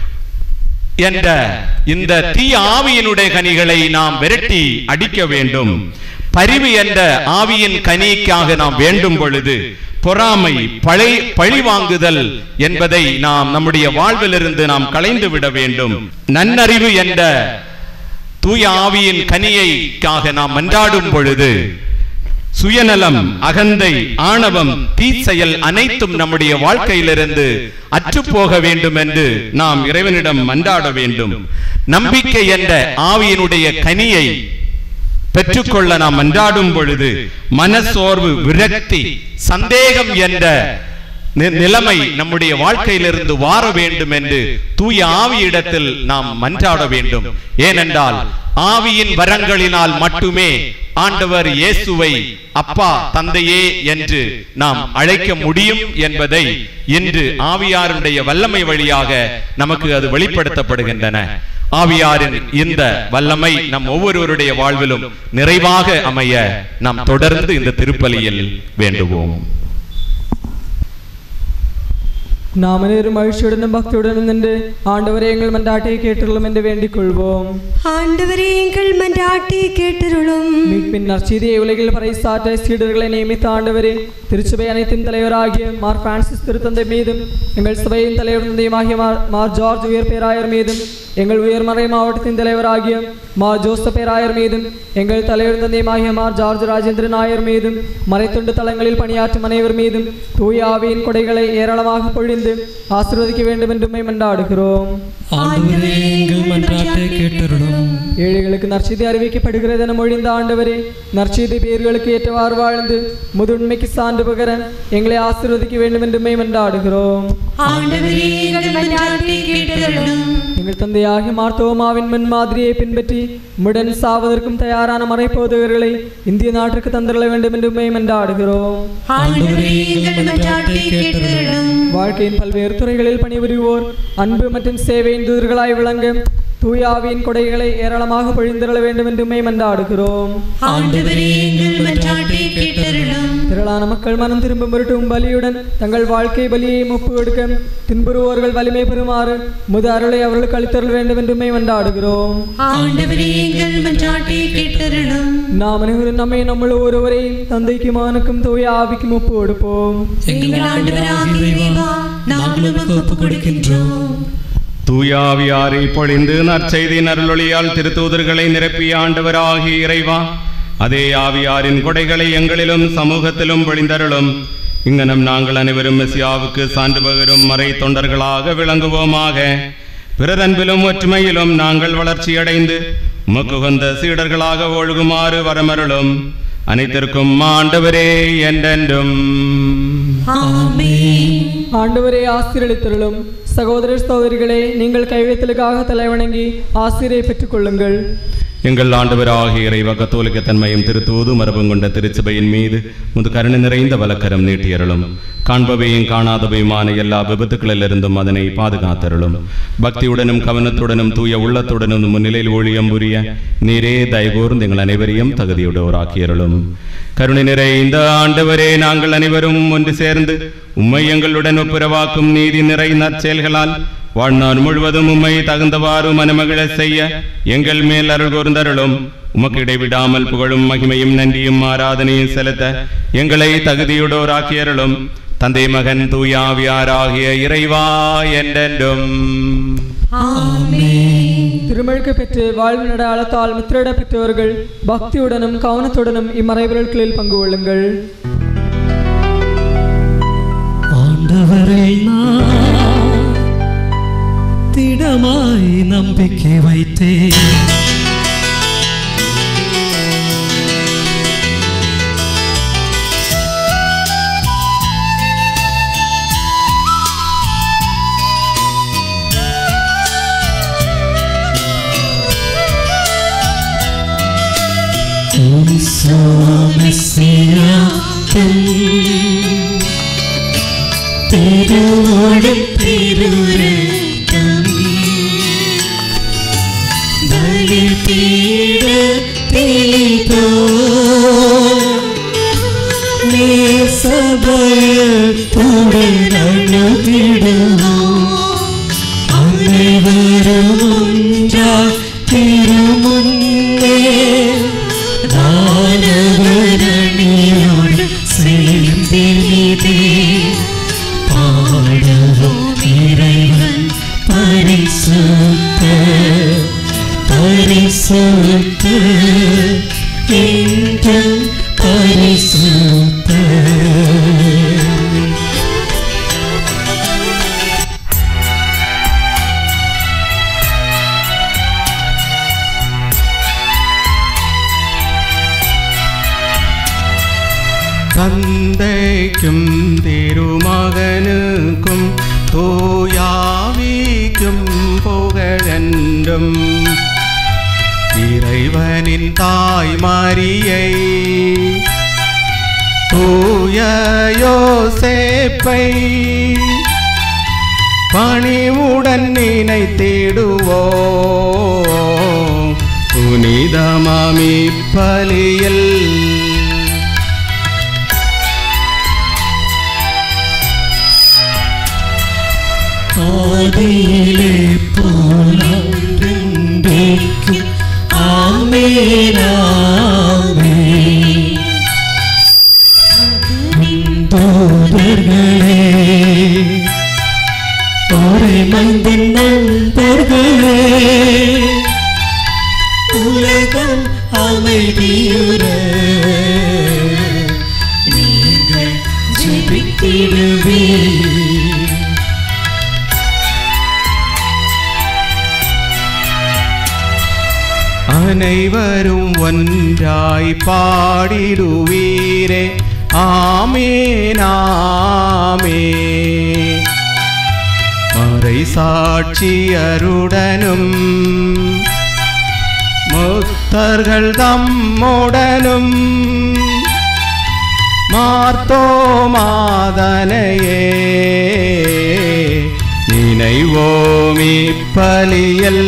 என்ற இந்த தீய ஆவியினுடைய கனிகளை நாம் விரட்டி அடிக்க வேண்டும். பரிவு என்ற ஆவியின் கனிக்காக நாம் வேண்டும் பொழுது பொறாமை, பழி வாங்குதல் என்பதை நாம் நம்முடைய வாழ்விலிருந்து நாம் களைந்து விட வேண்டும். நன்னறிவு என்ற தூய ஆவியின் கனியைக்காக நாம் மன்றாடும் பொழுது சுயநலம், அகந்தை, ஆணவம், தீச்செயல் அனைத்தும் நம்முடைய வாழ்க்கையிலிருந்து அற்றுப்போக வேண்டும் என்று நாம் இறைவனிடம் மன்றாட வேண்டும். நம்பிக்கை என்ற ஆவியினுடைய கனியை பெற்றுக்கொள்ள நாம் மன்றாடும் பொழுது மனசோர்வு, விரக்தி, சந்தேகம் என்ற நிலைமை நம்முடைய வாழ்க்கையிலிருந்து வார வேண்டும் என்று தூய ஆவியிடத்தில் நாம் மன்றாட வேண்டும். ஏனென்றால் ஆவியின் வரங்களினால் மட்டுமே ஆண்டவர் இயேசுவை அப்பா, தந்தையே என்று நாம் அழைக்க முடியும் என்பதை இன்று ஆவியாருடைய வல்லமை வழியாக நமக்கு அது வெளிப்படுத்தப்படுகின்றன. ஆவியாரின் இந்த வல்லமை நம் ஒவ்வொருவருடைய வாழ்விலும் நிறைவாக அமைய நாம் தொடர்ந்து இந்த திருப்பலியில் வேண்டுவோம். நாம் அனைவரும் மகிழ்ச்சியுடனும் பக்தியுடனும் நின்று ஆண்டவரே எங்கள் மன்றாட்டை கேட்டருளும் என்று வேண்டிக் கொள்வோம். ஆண்டவரே எங்கள் மன்றாட்டை கேட்டருளும். மீட்பின் நற்செய்தியை உலகில் பறைசாற்ற சீடர்களை நியமித்த ஆண்டவரே, திருச்சபை அனைத்தின் தலைவராகிய மார் பிரான்சிஸ் திருத்தந்தை மீதும், எங்கள் சபையின் தலைவர் தந்தையுமாகிய மார் ஜார்ஜ் உயர் பேராயர் மீதும், எங்கள் உயர்மறை மாவட்டத்தின் தலைவராகிய மார் ஜோசப் பேராயர் மீதும், எங்கள் தலைவர் தந்தையுமாகிய மார் ஜார்ஜ் ராஜேந்திரன் நாயர் மீதும், மறைத்துண்டு தளங்களில் பணியாற்றும் அனைவர் மீதும் தூய ஆவியின் கொடைகளை ஏராளமாக பொழிந்து இருந்து ஆசீர்வதிக்க வேண்டும் என்று உம்மை மன்றாடுகிறோம். ஆண்டவரே எங்கள் மன்றாட்டை கேட்டருளும். ஏழைகளுக்கு நற்செய்தி அறிவிக்கப்படுகிறது என மொழிந்த ஆண்டவரே, நற்செய்தி பேர்களுக்கு ஏற்றவாறு வாழ்ந்து முதுண்மைக்கு சான்று பகர எங்களை ஆசீர்வதிக்க வேண்டும் என்று உம்மை மன்றாடுகிறோம். ஆண்டவரே எங்கள் மன்றாட்டை கேட்டருளும். எங்கள் தந்தையாகிய மார்த்தோமாவின் முன்மாதிரியை பின்பற்றி முடன் சாவதற்கும் தயாரான மறைப்போதகர்களை இந்திய நாட்டிற்கு தந்திரள வேண்டும் என்று உம்மை மன்றாடுகிறோம். ஆண்டவரே எங்கள் மன்றாட்டை கேட்டருளும். வாழ்க்கையின் பல்வேறு துறைகளில் பணிபுரிவோர் அன்பு மற்றும் சேவையின் தூதர்களாய் விளங்க தூயாவியின் கொடைகளை ஏராளமாக பொழிந்திரள வேண்டும் என்று உம்மை மன்றாடுகிறோம். ஆண்டவரே எங்கள் மன்றாட்டை கேட்டருளும். திரளான மக்கள் மனம் திரும்பும் பொருட்டும் பலியுடன் தங்கள் வாழ்க்கை பலியை ஒப்பு கொடுக்க துன்புறுவோர்கள் வலிமை பெறுமாறு முது அருளை அவர்களுக்கு அளித்தருள வேண்டும் என்று உம்மை மன்றாடுகிறோம். ஆண்டவரே எங்கள் மன்றாட்டை கேட்டருளும். நாம் அனைவரும் நம்மை நம்முள்ள ஒருவரையும் தந்தைக்கும் மகனுக்கும் தூய ஆவிக்கும் ஒப்பு கொடுப்போம். எங்கள் ஆண்டவராகிய இறைவா, நாங்கள் உமக்கு ஒப்புக் கொடுக்கின்றோம். தூயாவியாரை பொழிந்து நற்செய்தி நருளொளியால் திருத்தூதர்களை நிரப்பிய ஆண்டவராகிய இறைவா, அதே ஆவியாரின் கொடைகளை எங்களிலும் சமூகத்திலும் பொழிந்தருளும். இங்கனம் நாங்கள் அனைவரும் மெசியாவுக்கு சான்று பகரும் மறை தொண்டர்களாக விளங்குவோமாக. பிறரன்பிலும் ஒற்றுமையிலும் நாங்கள் வளர்ச்சியடைந்து உமக்கு உகந்த சீடர்களாக ஒழுகுமாறு வரமருளும். அனைத்திற்கும் ஆண்டவரே என்றென்றும் ஆமென். ஆண்டவரே ஆசீர்வதித்தருளும். சகோதர சகோதரிகளே, நீங்கள் கைவேத்தலுக்காக தலைவணங்கி ஆசிரியை பெற்றுக் கொள்ளுங்கள். எங்கள் ஆண்டவராகிய இறைவா, கத்தோலிக்க தன்மையும் திருத்தூது மரபும் கொண்ட திருச்சபையின் மீது முது கருணை நிறைந்த வலக்கரம் நீட்டியருளும். காண்பவையும் காணாதவையுமான எல்லா விபத்துக்களிலிருந்தும் அதனை பாதுகாத்தருளும். பக்தியுடனும் கவனத்துடனும் தூய உள்ளத்துடனும் முன்னிலையில் ஊழியம் புரிய நீரே தயகூர்ந்து எங்கள் அனைவரையும் தகுதியுடையோராக்கியருளும். கருணை நிறைந்த ஆண்டவரே, நாங்கள் அனைவரும் ஒன்று சேர்ந்து உம்மை எங்களுடன் ஒப்புரவாக்கும் நீதி நிறை நற்செயல்களால் வாழ்நாள் முழுவதும் உம்மை தகுந்தவாறு மனமகிழ செய்ய எங்கள் மேல் அருள் கூர்ந்தருளும். உமக்கு இடைவிடாமல் புகழும் மகிமையும் நன்றியும் ஆராதனையும் செலுத்த எங்களை தகுதியுடோராக்கியருளும். தந்தை மகன் தூயாவியாராகிய இறைவா என்றென்றும் ஆமென். திருமழுக்கு பெற்று வாழ்வு நடாளத்தால் முத்திரிட பெற்றவர்கள் பக்தியுடனும் கவனத்துடனும் இம்மறைபொருட்களில் பங்கு கொள்ளுங்கள். ஆண்டவரை நான் திடமாய் நம்பிக்கை வைத்தேன். திருவோடும் திருரத்தம் பலி பீட தெளிதோ நேசபயத்துடன் அணுகிடுவோம். அனைவரும் ஒன்றாய் திருமுன்னே தானவரணியோடு சேர்ந்தினிதே பாடுவோம். இறைவன் பரிசுத்த பரிசுத்த என்றும் பரிசுத்த. தந்தைக்கும் திருமகனுக்கும் தூயாவிக்கும் புகழென்றும். இறைவனின் தாய் மரியை தூய யோசேப்பை பணிவுடன் நினைத்திடுவோம். புனிதமாமி பலியில் ஆதியிலே போலென்றைக்கும் ஆமென் ஆமென். தூதர்களே, ஒரே மந்தின் நண்பர்களே, உலகம் அமைதியுற நீங்கள் ஜெபித்திடுவீர். அனைவரும் ஒன்றாய் பாடிடுவீரே. ஆமேன் ஆமேன். மறை சாட்சியருடனும் முத்தர்கள் தம்முடனும் மார்த்தோமாதனையே நினைவோம் இப்பலியல்.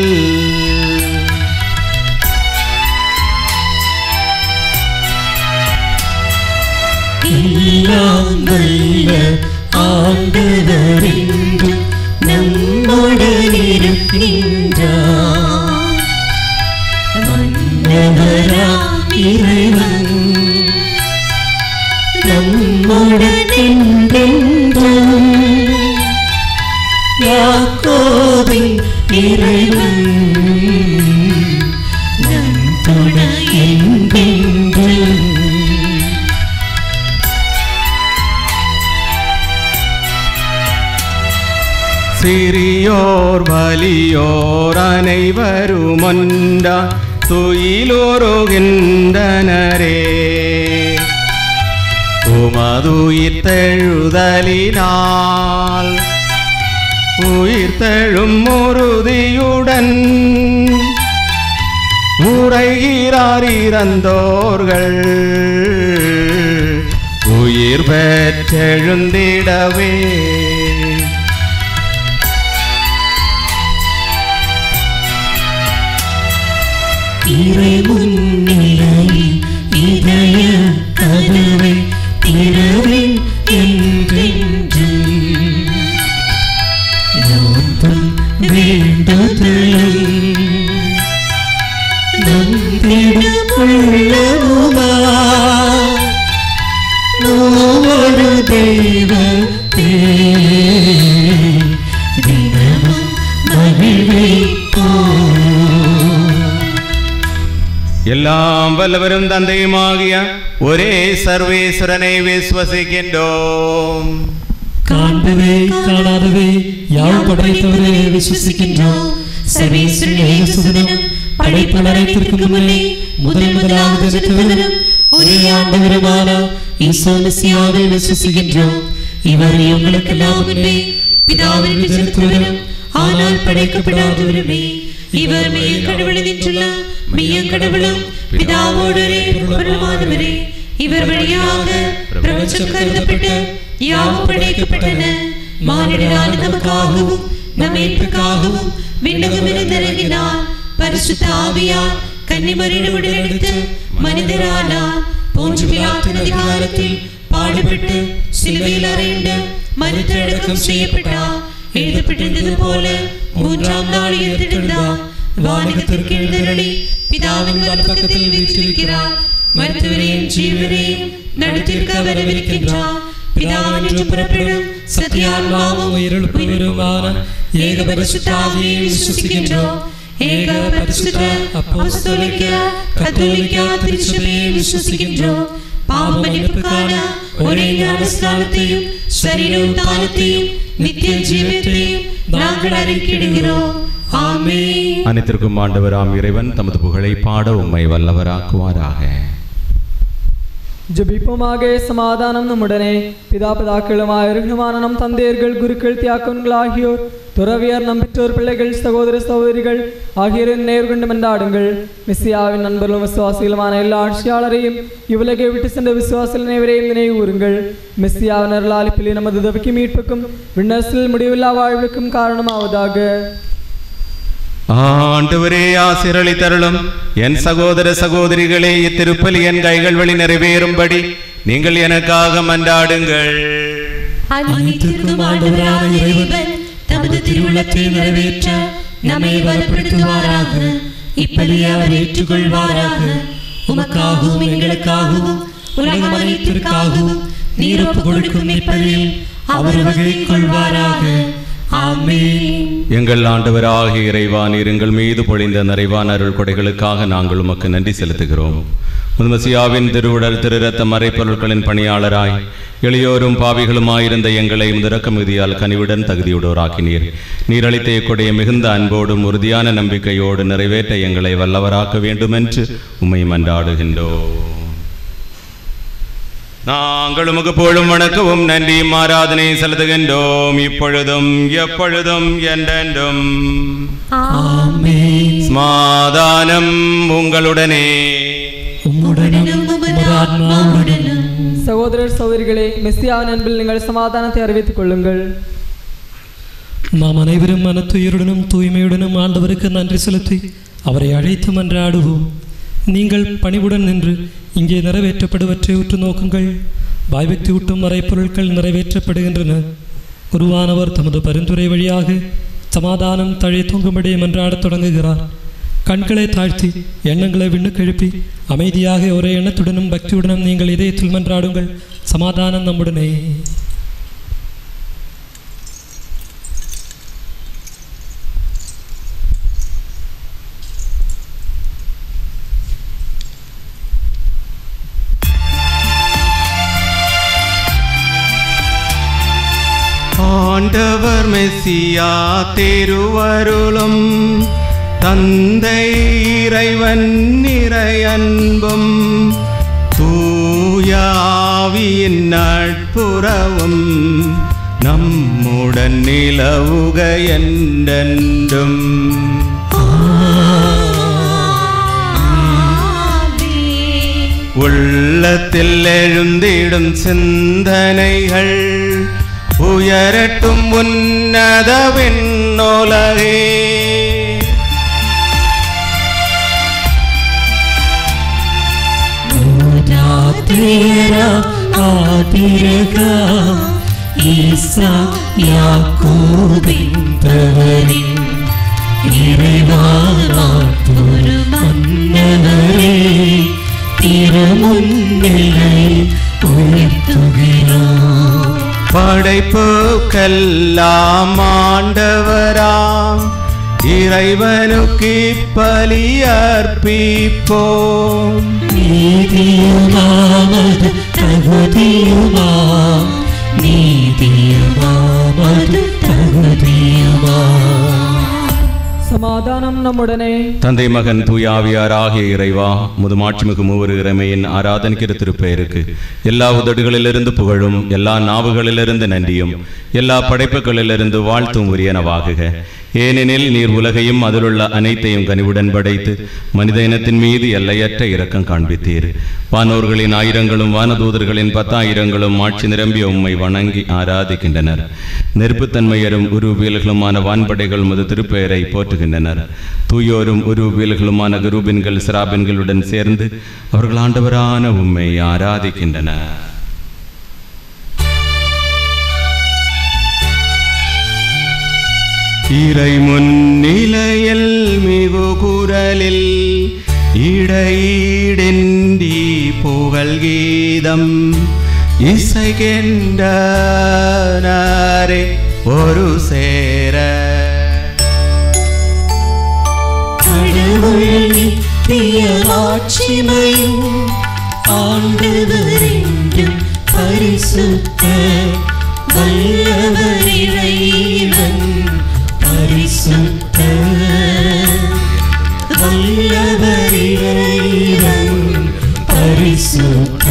எல்லாம் வல்ல ஆண்டவரென்றும் நம்முடன் இருக்கின்றார். மன்னவராம் இறைவன் நம்முடன் என்றென்றும். யாக்கோபின் இறைவன் நம் துணை என்றென்றும். சிறியோர் வலியோர் அனைவரும் ஒன்றா துயிலுருகின்றனரே. உமதுயிர்த்தெழுதலினால் உயிர்த்தெழும் உறுதியுடன் உரைகிறார் இறந்தோர்கள் உயிர் பெற்றெழுந்திடவே. இறைமுன்னிலையில் இதய கதவை திறவேன் என்றென்றும். நோன்பும் வேண்டுதலும் நம்பிடுமுள்ளமுமா நோவொரு தெய்வத்தே தினமும் மகிழ்வைப்போம். எல்லாம் வல்லவரும் தந்தையுமாகிய ஒரே சர்வேஸ்வரனை விசுவசிக்கின்றோம். காண்பவே காணாதவே யாவும் படைத்தவரை விசுவசிக்கின்றோம். சர்வேஸ்வரனே சுதனம் படைப்புகள் அனைத்திற்கும் முன்னே முதலாக ஜனித்தவரும் ஒரே ஆண்டவருமான ஈசா மெசியாவை விசுவசிக்கின்றோம். இவரை உங்களுக்கெல்லாம் முன்னே பிதாவிற்கு ஜனித்தவரும் ஆனால் படைக்கப்படாதவருமே. இவர் மெய்ய கடவுளில் நின்றுள்ள மெய்யங்கடவுளும் பிதாவோடு பொருளுமானவரே. இவர் வழியாக பிரபஞ்சம் கருதப்பட்டு யாவும் படைக்கப்பட்டன. மானிடரான நமக்காகவும் நம் மீட்புக்காகவும் விண்ணகம் இருந்திறங்கினார். பரிசுத்த ஆவியார் கன்னிமரிடம் உடலெடுத்து மனிதரானார். போன்று பிலாத்தின் அதிகாரத்தில் பாடுபட்டு சிலுவையில் அறையுண்டு மரித்து அடக்கம் செய்யப்பட்டார். எழுதப்பட்டிருந்தது போல மூன்றாம் நாள் உயிர்த்தெழுந்தார். வானகத்திற்கு எழுந்தருளி பிதாவின் வலப்பக்கத்தில் வீற்றிருக்கிறார். மருத்துவரையும் ஜீவரையும் நடத்திற்க வரவிருக்கின்றார். பிதாவினின்று புறப்படும் சத்தியாத்மாவும் உயிரெழுப்புவருமான ஏக பரிசுத்த ஆவியை விசுவசிக்கின்றோம். ஏக பரிசுத்த அப்போஸ்தலிக்க கத்தோலிக்க திருச்சபையை விசுவசிக்கின்றோம். பாவ மன்னிப்புக்கான ஒரே ஞானஸ்நானத்தையும் சரீர உத்தானத்தையும் நித்திய ஜீவத்தையும் நாங்கள் அறிக்கையிடுகிறோம். ஆமென். அனைத்திற்கும் ஆண்டவராம் இறைவன் தமது புகழை பாட உம்மை வல்லவராக்குவாராக. ஜெபிப்போமாக. சமாதானம் நம்முடனே. பிதாபிதாக்களுமாய் இருகமான நம் தந்தையர்கள் குருக்கள் தியாக்கன்கள் ஆகியோர் துறவியர் நம்பிற்றோர் பிள்ளைகள் சகோதர சகோதரிகள் ஆகியோரின் நேர்கொண்டு மன்றாடுங்கள். மெசியாவின் நண்பர்களும் விசுவாசிகளுமான எல்லா ஆட்சியாளரையும் இவ்வுலகை விட்டு சென்ற விசுவாசிகள் அனைவரையும் நினைவு கூறுங்கள். மெசியாவின் அருளாலிப்பிலே நமது உதவிக்கு மீட்புக்கும் விண்ணரசில் முடிவில்லா வாழ்வுக்கும் காரணமாவதாக. ஆண்டவரே ஆசீரளித்தருளும். என் சகோதர சகோதரிகளே, இத்திருப்பலி என் கைகள் வழி நிறைவேறும்படி நீங்கள் எனக்காக மன்றாடுங்கள். அனைத்திற்கும் ஆண்டவரான இறைவன் தமது திருவுள்ளத்தை நிறைவேற்ற நம்மை வலுப்படுத்துவாராக. இப்பலியை அவர் ஏற்றுக்கொள்வாராக. உமக்காகவும் எங்களுக்காகவும் உலகம் அனைத்திற்காகவும் நீர் ஒப்பு கொடுக்கும் இப்பலியில் அவர் வகை கொள்வாராக. ஆமென். எங்கள் ஆண்டவராகிய இறைவா, நீர் எங்கள் மீது பொழிந்த நிறைவான அருள் கொடைகளுக்காக நாங்கள் உமக்கு நன்றி செலுத்துகிறோம். முதுமசியாவின் திருவுடல் திருரத்த மறைப்பொருட்களின் பணியாளராய் எளியோரும் பாவிகளுமாயிருந்த எங்களை முதறக்க மிகுதியால் கனிவுடன் தகுதியுடோராக்கினீர். நீரளித்த கொடைய மிகுந்த அன்போடும் உறுதியான நம்பிக்கையோடு நிறைவேற்ற எங்களை வல்லவராக்க வேண்டுமென்று உம்மை மன்றாடுகின்றோம். நாங்கள் உமக்கு போலும் வணக்கவும் நன்றியும் ஆராதனை செலுத்துகின்றோம், இப்பொழுதும் எப்பொழுதும் என்றென்றும். ஆமென். சமாதானம் உங்களுடனே. சகோதரர் சகோதரிகளே, மெஸ்ஸியாவின் அன்பில் நீங்கள் சமாதானத்தை அறிவித்துக் கொள்ளுங்கள். நாம் அனைவரும் மனத்துயருடனும் தூய்மையுடனும் ஆண்டவருக்கு நன்றி செலுத்தி அவரை அழைத்து மன்றாடுவோம். நீங்கள் பணிவுடன் நின்று இங்கே நிறைவேற்றப்படுவற்றை உற்று நோக்குங்கள். வாய்வெக்தி ஊட்டும் மறைப்பொருட்கள் நிறைவேற்றப்படுகின்றன. குருவானவர் தமது பரிந்துரை வழியாக சமாதானம் தழை தூங்கும்படி மன்றாடத் தொடங்குகிறார். கண்களை தாழ்த்தி எண்ணங்களை விண்ணுக்கெழுப்பி அமைதியாக ஒரே எண்ணத்துடனும் பக்தியுடனும் நீங்கள் இதயத்தில் மன்றாடுங்கள். சமாதானம் நம்முடனே. ஆண்டவர் மெசியா திருவருளும் தந்தை இறைவன் நிறையன்பும் தூயாவியின் நட்புறவும் நம்முடன் நிலவுக என்றென்றும். உள்ளத்தில் எழுந்திடும் சிந்தனைகள் உயரட்டும் உன்னத விண்ணோலகே. படைப்புக்கெல்லாம் ஆண்டவராம் இறைவனுக்கு பலியர்ப்பிப்போம். நீதியுமாவது தகுதியுமா, நீதியுமாவது தகுதியுமா. சமாதானம் நம்முடனே. தந்தை மகன் தூயாவியார் ஆகிய இறைவா, முதுமாட்சிமிகு மூவர் இறைமையின் ஆராதனைக்கிற திருப்பெயருக்கு எல்லா உதடுகளிலிருந்து புகழும், எல்லா நாவுகளிலிருந்து நன்றியும், எல்லா படைப்புகளிலிருந்து வாழ்த்தும் உரியனவாகுக. ஏனெனில் நீர் உலகையும் அதிலுள்ள அனைத்தையும் கனிவுடன் படைத்து மனித இனத்தின் மீது எல்லையற்ற இரக்கம் காண்பித்தீர். வானோர்களின் ஆயிரங்களும் வானதூதர்களின் 10,000ங்களும் ஆட்சி நிரம்பிய உம்மை வணங்கி ஆராதிக்கின்றனர். நெருப்புத்தன்மையரும் உருவியல்களுமான வான்படைகள் முது திருப்பெயரை போற்றுகின்றனர். தூயோரும் உருவியல்களுமான குரூபின்கள் சிராபின்களுடன் சேர்ந்து அவர்கள் ஆண்டவரான உம்மை ஆராதிக்கின்றனர். இறை முன்னிலையில் மிகு குரலில் இடையிடென்றி புகழ் கீதம் இசைக்கின்றனரே ஒரு சேர. கடவுள் நித்திய ஆட்சிமையும் ஆண்டவரென்றும் பரிசுத்த வல்லவர் இறைவன், பரிசுத்த வல்லவர் இறைவன், பரிசுத்த.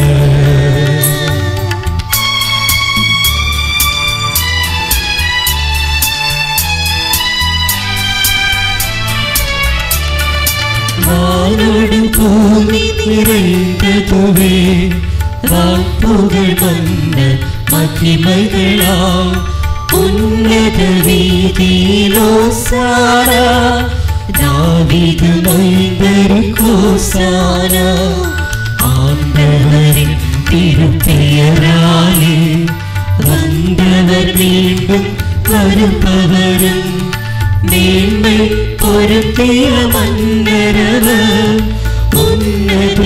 வானோடு பூமி நிறைந்ததுவே வான்புகழ் வந்த மகிமைகளால் உன்னத வீதியிலோசானா, தாவீது மைந்தருக்கோசானா. ஆண்டவரின் திருப்பெயராலே வந்தவர் மீண்டும் வருபவரும், மேன்மை பொருந்திய மன்னரவர் உன்னத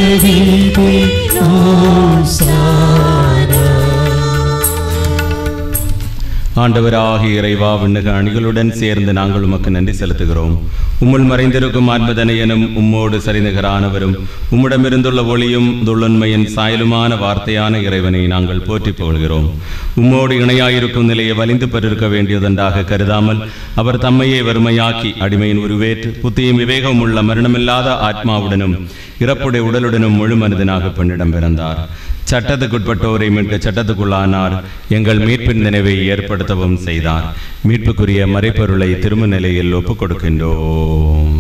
வீதியிலோசானா. ஆண்டவராகிய இறைவா, விண்ணக அணிகளுடன் சேர்ந்து நாங்கள் உமக்கு நன்றி செலுத்துகிறோம். உம்முள் மறைந்திருக்கும் ஆத்மதனையனும் உம்மோடு சரிநிகரானவரும் உம்மிடமிருந்துள்ள ஒளியும் துள்ளுண்மையின் சாயலுமான வார்த்தையான இறைவனை நாங்கள் போற்றி புகழ்கிறோம். உம்மோடு இணையாயிருக்கும் நிலையை வலிந்து பெற்றிருக்க வேண்டியதென்றாக கருதாமல் அவர் தம்மையே வறுமையாக்கி அடிமையின் உருவேற்று புத்தியும் விவேகம் உள்ள மரணமில்லாத ஆத்மாவுடனும் இறப்புடைய உடலுடனும் முழு மனிதனாக பெண்ணிடம் பிறந்தார். சட்டத்துக்குட்பட்டோரை மீட்க சட்டத்துக்குள்ளானார். எங்கள் மீட்பின் நினைவை ஏற்படுத்தவும் செய்தார். மீட்புக்குரிய மறைப்பொருளை திரும்ப நிலையில் ஒப்புக் கொடுக்கின்றோம்.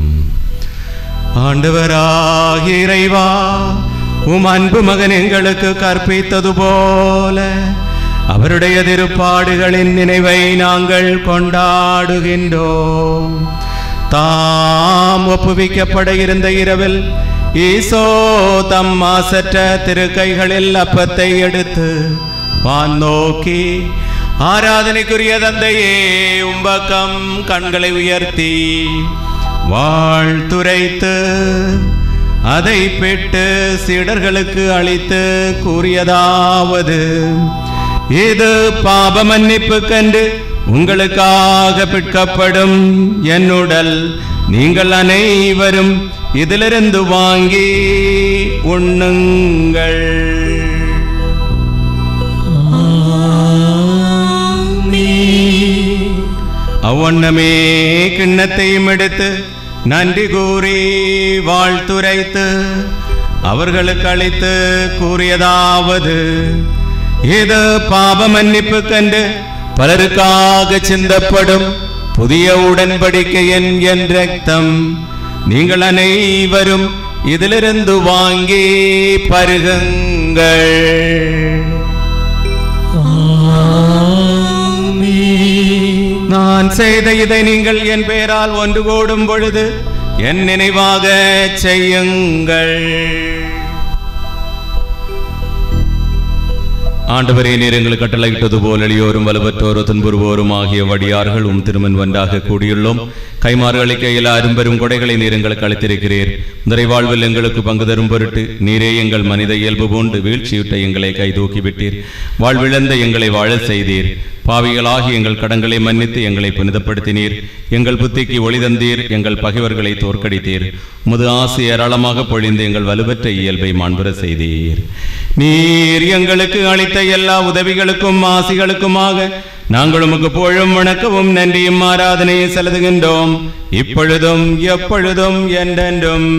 ஆண்டவராகிய இறைவா, உம் அன்பு மகன் எங்களுக்கு கற்பித்தது போல அவருடைய திருப்பாடுகளின் நினைவை நாங்கள் கொண்டாடுகின்றோம். தாம் ஒப்புவிக்கப்பட இருந்த இரவில் ஈசோ தம் மாசற்ற திருக்கைகளில் அப்பத்தை எடுத்து வான் நோக்கி, ஆராதனைக்குரிய தந்தையே, உம்பக்கம் கண்களை உயர்த்தி வாழ்த்துரைத்து அதை பெற்று சீடர்களுக்கு அளித்து கூறியதாவது: இது பாப மன்னிப்பு கண்டு உங்களுக்காக பிற்கப்படும் என் உடல். நீங்கள் அனைவரும் இதிலிருந்து வாங்கி உண்ணுங்கள். அவ்வண்ணமே கிண்ணத்தையும் எடுத்து நன்றி கூறி வாழ்த்துரைத்து அவர்களுக்கு அளித்து கூறியதாவது: இது பாப மன்னிப்பு கண்டு பலருக்காக சிந்தப்படும் புதிய உடன்படிக்கையின் என் இரத்தம். நீங்கள் அனைவரும் இதிலிருந்து வாங்கி பருகுங்கள். நான் செய்த இதை நீங்கள் என் பெயரால் ஒன்று கூடும் பொழுது என் நினைவாக செய்யுங்கள். ஆண்டவரே, நீர் எங்களுக்கு கட்டளையிட்டது போல் எளியோரும் வலுவற்றோரும் துன்புறுவோரும் ஆகிய வடியார்கள் திருமன் ஒன்றாக கூடியுள்ளோம். கைமாறுகளுக்கு எல்லா அரும்பெரும் கொடைகளை நீர் எங்களுக்கு அளித்திருக்கிறீர். நிறைவாழ்வில் எங்களுக்கு பங்கு தரும் பொருட்டு நீரே எங்கள் மனித இயல்பு போன்று வீழ்ச்சியுட்ட எங்களை கை தூக்கிவிட்டீர். வாழ்விழந்த எங்களை வாழ செய்தீர். பாவிகளாகி எங்கள் கடன்களை மன்னித்து எங்களை புனிதப்படுத்தினீர். எங்கள் புத்திக்கு ஒளி தந்தீர். எங்கள் பகைவர்களை தோற்கடித்தீர். உமது ஆசை ஏராளமாக பொழிந்து எங்கள் வலுவற்ற இயல்பை மாண்புற செய்தீர். நீர் எங்களுக்கு அளித்த எல்லா உதவிகளுக்கும் ஆசிகளுக்குமாக நாங்கள் உமக்கு புகழும் வணக்கமும் நன்றியும் ஆராதனையும் செலுத்துகின்றோம், இப்பொழுதும் எப்பொழுதும் என்றென்றும்.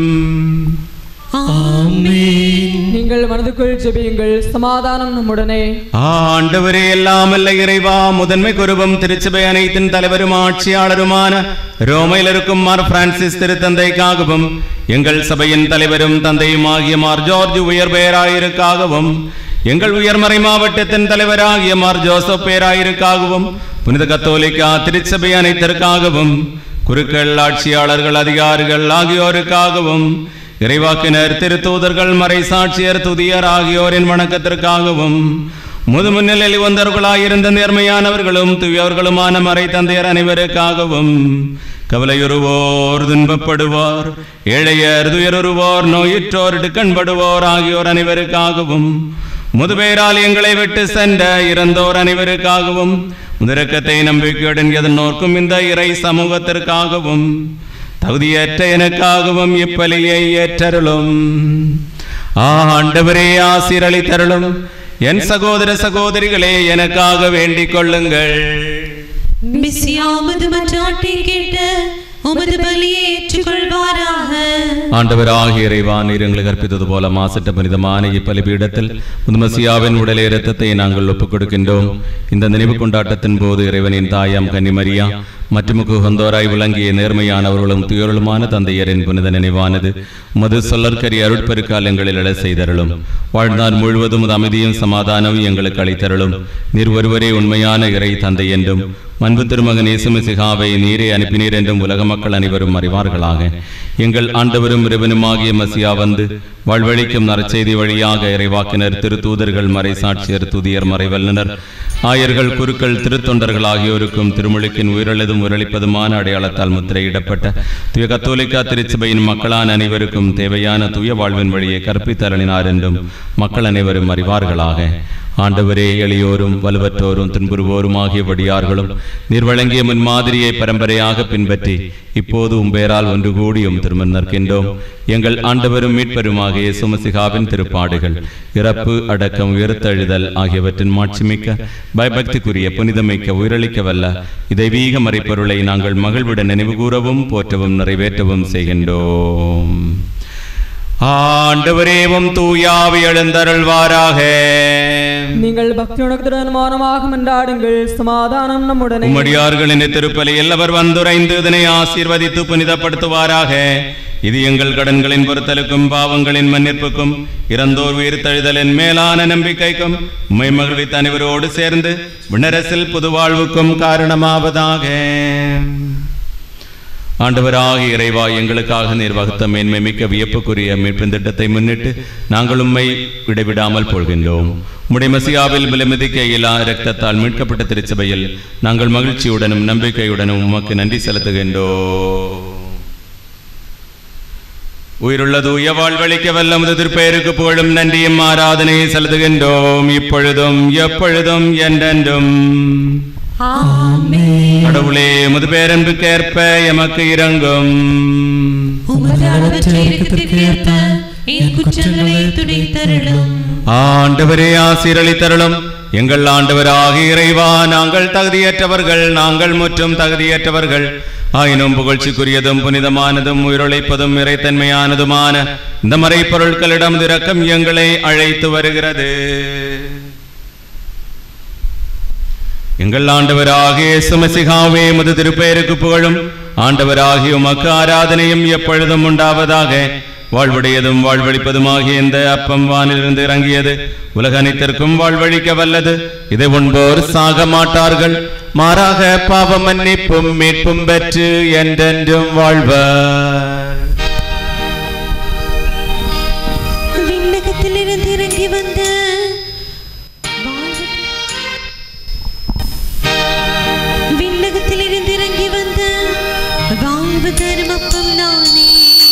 நீங்கள் மனதுக்குள் ஜெபியுங்கள். சமாதானம் நம்முடனே. ஆண்டவரே, எல்லாம் அல்ல இறைவா, முதன்மை குருவும் திருச்சபை அனைத்தின் தலைவரும் ஆட்சியாளருமான ரோமையில் இருக்கும் மார் பிரான்சிஸ் திருத்தந்தைக்காகவும் எங்கள் சபையின் தலைவரும் தந்தையும் ஆகிய மார் ஜார்ஜ் உயர் பேராயிருக்காகவும் எங்கள் உயர்மறை மாவட்டத்தின் தலைவராகிய மார் ஜோசப் பேராயிருக்காகவும் புனித கத்தோலிக்கா திருச்சபை அனைத்திற்காகவும் குருக்கள், ஆட்சியாளர்கள், அதிகாரிகள் ஆகியோருக்காகவும் இறைவாக்கினர், திருத்தூதர்கள், மறை சாட்சியர், துதியர் ஆகியோரின் வணக்கத்திற்காகவும் முதுமுன்னிலையில் வந்தவர்களாயிருந்த நேர்மையானவர்களும் தூயவர்களுமான மறை தந்தையர் அனைவருக்காகவும் கவலையுறுவோர், துன்பப்படுவோர், ஏழையர், துயருவோர், நோயுற்றோர், இடுக்கண்படுவோர் ஆகியோர் அனைவருக்காகவும் முதுபேரால் எங்களை விட்டு சென்ற இறந்தோர் அனைவருக்காகவும் முதரக்கத்தை நம்பிக்கையுடன் எதிர்நோக்கும் இந்த இறை சமூகத்திற்காகவும் தகுதியற்ற எனக்காகவும் இப்பலியை ஏற்றருளும். ஆண்டவரே, ஆசீரளித்தருளும். என் சகோதர சகோதரிகளே, எனக்காக வேண்டிக் கொள்ளுங்கள். ஆண்டவராகிய இறைவா, நீர் எங்களுக்கு கற்பித்தது போல மாசற்ற புனிதமான இப்பலிபீடத்தில் முதுமசியாவின் உடலை இரத்தத்தை நாங்கள் ஒப்புக் கொடுக்கின்றோம். இந்த நினைவு கொண்டாட்டத்தின் போது இறைவனின் தாயாம் கன்னிமரியா மற்றும் உகந்தோராய் விளங்கிய நேர்மையானவர்களும் துயருளுமான தந்தையரின் புனித நினைவானது மது சொல்லற்கரிய அருட்பெருக்கால் எங்களில் எழ செய்தருளும். வாழ்நாள் முழுவதும் அமைதியும் சமாதானமும் எங்களுக்கு அளித்தருளும். நீர் ஒருவரே உண்மையான இறை தந்தை என்றும் அன்பு திருமகன் இயேசுமிசிகாவை நீரே அனுப்பினீர் என்றும் உலக மக்கள் அனைவரும் அறிவார்களாக. எங்கள் ஆண்டவரும் இறைவனுமாகிய மசியா வந்து வாழ்வழிக்கும் நற்செய்தி வழியாக இறைவாக்கினர், திருத்தூதர்கள், மறை சாட்சியர், துதியர், மறைவல்லுனர், ஆயர்கள், குருக்கள், திருத்தொண்டர்கள் ஆகியோருக்கும் திருமுழுக்கின் உயிரெழுதும் உரளிப்பதுமான அடையாளத்தால் முத்திரையிடப்பட்ட தூய கத்தோலிக்கா திருச்சபையின் மக்களான அனைவருக்கும் தேவையான தூய வாழ்வின் வழியை கற்பித்தருளினார் என்றும் மக்கள் அனைவரும் அறிவார்களாக. ஆண்டவரே, எளியோரும் வலுவற்றோரும் துன்புறுவோரும் ஆகியபடியார்களும் நீர் வழங்கிய முன்மாதிரியை பரம்பரையாக பின்பற்றி இப்போது உம்பேரால் ஒன்று கூடியும் திரும்ப நிற்கின்றோம். எங்கள் ஆண்டவரும் மீட்பெருமாகிய இயேசு மசிகாவின் திருப்பாடுகள், இறப்பு, அடக்கம், உயிர்த்தெழுதல் ஆகியவற்றின் மாட்சிமிக்க பயபக்திக்குரிய புனிதமிக்க உயிரளிக்க வல்ல தெய்வீக மறைப்பொருளை நாங்கள் மகிழ்வுடன் நினைவு கூறவும் போற்றவும் நிறைவேற்றவும் செய்கின்றோம். ஆண்டவரேவும் தூயாவி எழுந்தருள்வாராக. நீங்கள் பக்தியுணக்கத்துடன் மௌனமாக மன்றாடுங்கள். சமாதானம் நம்முடனே. உம்மடியார்களின் திருப்பலியில் அவர் வந்துரைந்து இதனை ஆசீர்வதித்து புனிதப்படுத்துவாராக. இது எங்கள் கடன்களின் பொறுத்தலுக்கும் பாவங்களின் மன்னிப்புக்கும் இறந்தோர் உயிர்த்தெழுதலின் மேலான நம்பிக்கைக்கும் உம்மை மகிழ்வித்த அனைவரோடு சேர்ந்து விண்ணரசில் புதுவாழ்வுக்கும் காரணமாவதாக. ஆண்டவராகிய இறைவா, எங்களுக்காக நீர் வகுத்த மேன்மை மிக்க வியப்புக்குரிய மீட்பின் திட்டத்தை முன்னிட்டு நாங்கள் உம்மை விடைவிடாமல் போகின்றோம். உம்முடைய மசியாவில் விலைமதிக்க இயலா இரத்தத்தால் மீட்கப்பட்ட திருச்சபையில் நாங்கள் மகிழ்ச்சியுடனும் நம்பிக்கையுடனும் உமக்கு நன்றி செலுத்துகின்றோம். உயிருள்ள தூய வாழ்வழிக்க வல்ல உமது திருப்பெயருக்கு புகழும் நன்றியும் ஆராதனையை செலுத்துகின்றோம், இப்பொழுதும் எப்பொழுதும் என்றென்றும். கடவுளே, உமது பேரன்புக்கேற்ப எமக்கு இரங்கும். ஆண்டவரே, ஆசீரளித்தருளும். எங்கள் ஆண்டவராகிய இறைவா, நாங்கள் தகுதியற்றவர்கள், நாங்கள் முற்றும் தகுதியற்றவர்கள். ஆயினும் புகழ்ச்சிக்குரியதும் புனிதமானதும் உயிரொழைப்பதும் இறைத்தன்மையானதுமான இந்த மறைப்பொருட்களிடம் இரக்கம் எங்களை அழைத்து வருகிறது. எங்கள் ஆண்டவராகிய இயேசு மசிகாவே, உமது திருப்பெயருக்கு புகழும். ஆண்டவராகிய உமக்கு ஆராதனையும் எப்பொழுதும் உண்டாவதாக. வாழ்வுடையதும் வாழ்வழிப்பதுமாகிய இந்த அப்பம் வானிலிருந்து இறங்கியது, உலக அனைத்திற்கும் வாழ்வழிக்க வல்லது. இதை உண்போர் சாக மாட்டார்கள், மாறாக பாவ மன்னிப்பும் மீட்பும் பெற்று என்றென்றும் வாழ்வர். விண்ணகத்திலிருந்து இறங்கி வந்த வாழ்வு தரும் அப்பம் நானே.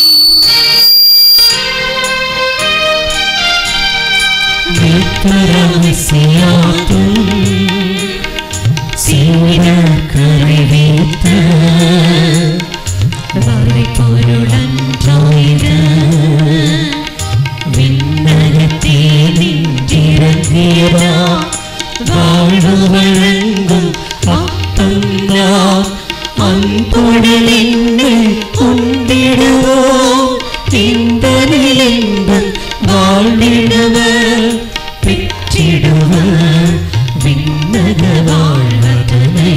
வாழ்வு வழங்கும் அப்பம் நான் அன்புடனென்னை கொண்டிடுவோம். இந்த நிலங்கள் வாழ்ந்திடுவர், பெற்றிடுவர் விண்ணக வாழ்வதனை.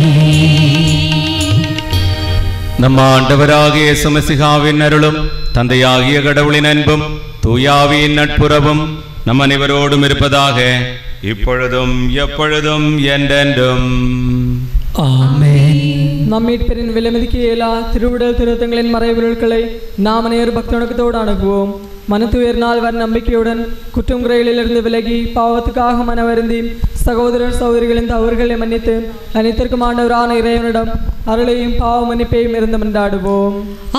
நம் ஆண்டவராகிய இயேசு மசிகாவின் அருளும் தந்தையாகிய கடவுளின் அன்பும் தூயாவியின் நட்புறவும் நம் அனைவரோடும் இருப்பதாக, இப்பொழுதும் எப்பொழுதும் என்றென்றும். நம் மீட்பரின் விலைமதிக்க இயலா திருவிடல் திருத்தங்களின் மறைபொருட்களை நாம் அனைவரும் பக்தியுணக்கத்தோடு அணுகுவோம். மனத்துயர் நாள் வர நம்பிக்கையுடன் குற்றம் குறைகளிலிருந்து விலகி பாவத்துக்காக மனவருந்தி சகோதரர் சகோதரிகளின் தவறுகளை மன்னித்து அனைத்திற்கும் ஆண்டவரான இறைவனிடம் அருளையும் பாவ மன்னிப்பையும் இருந்து மன்றாடுவோம்.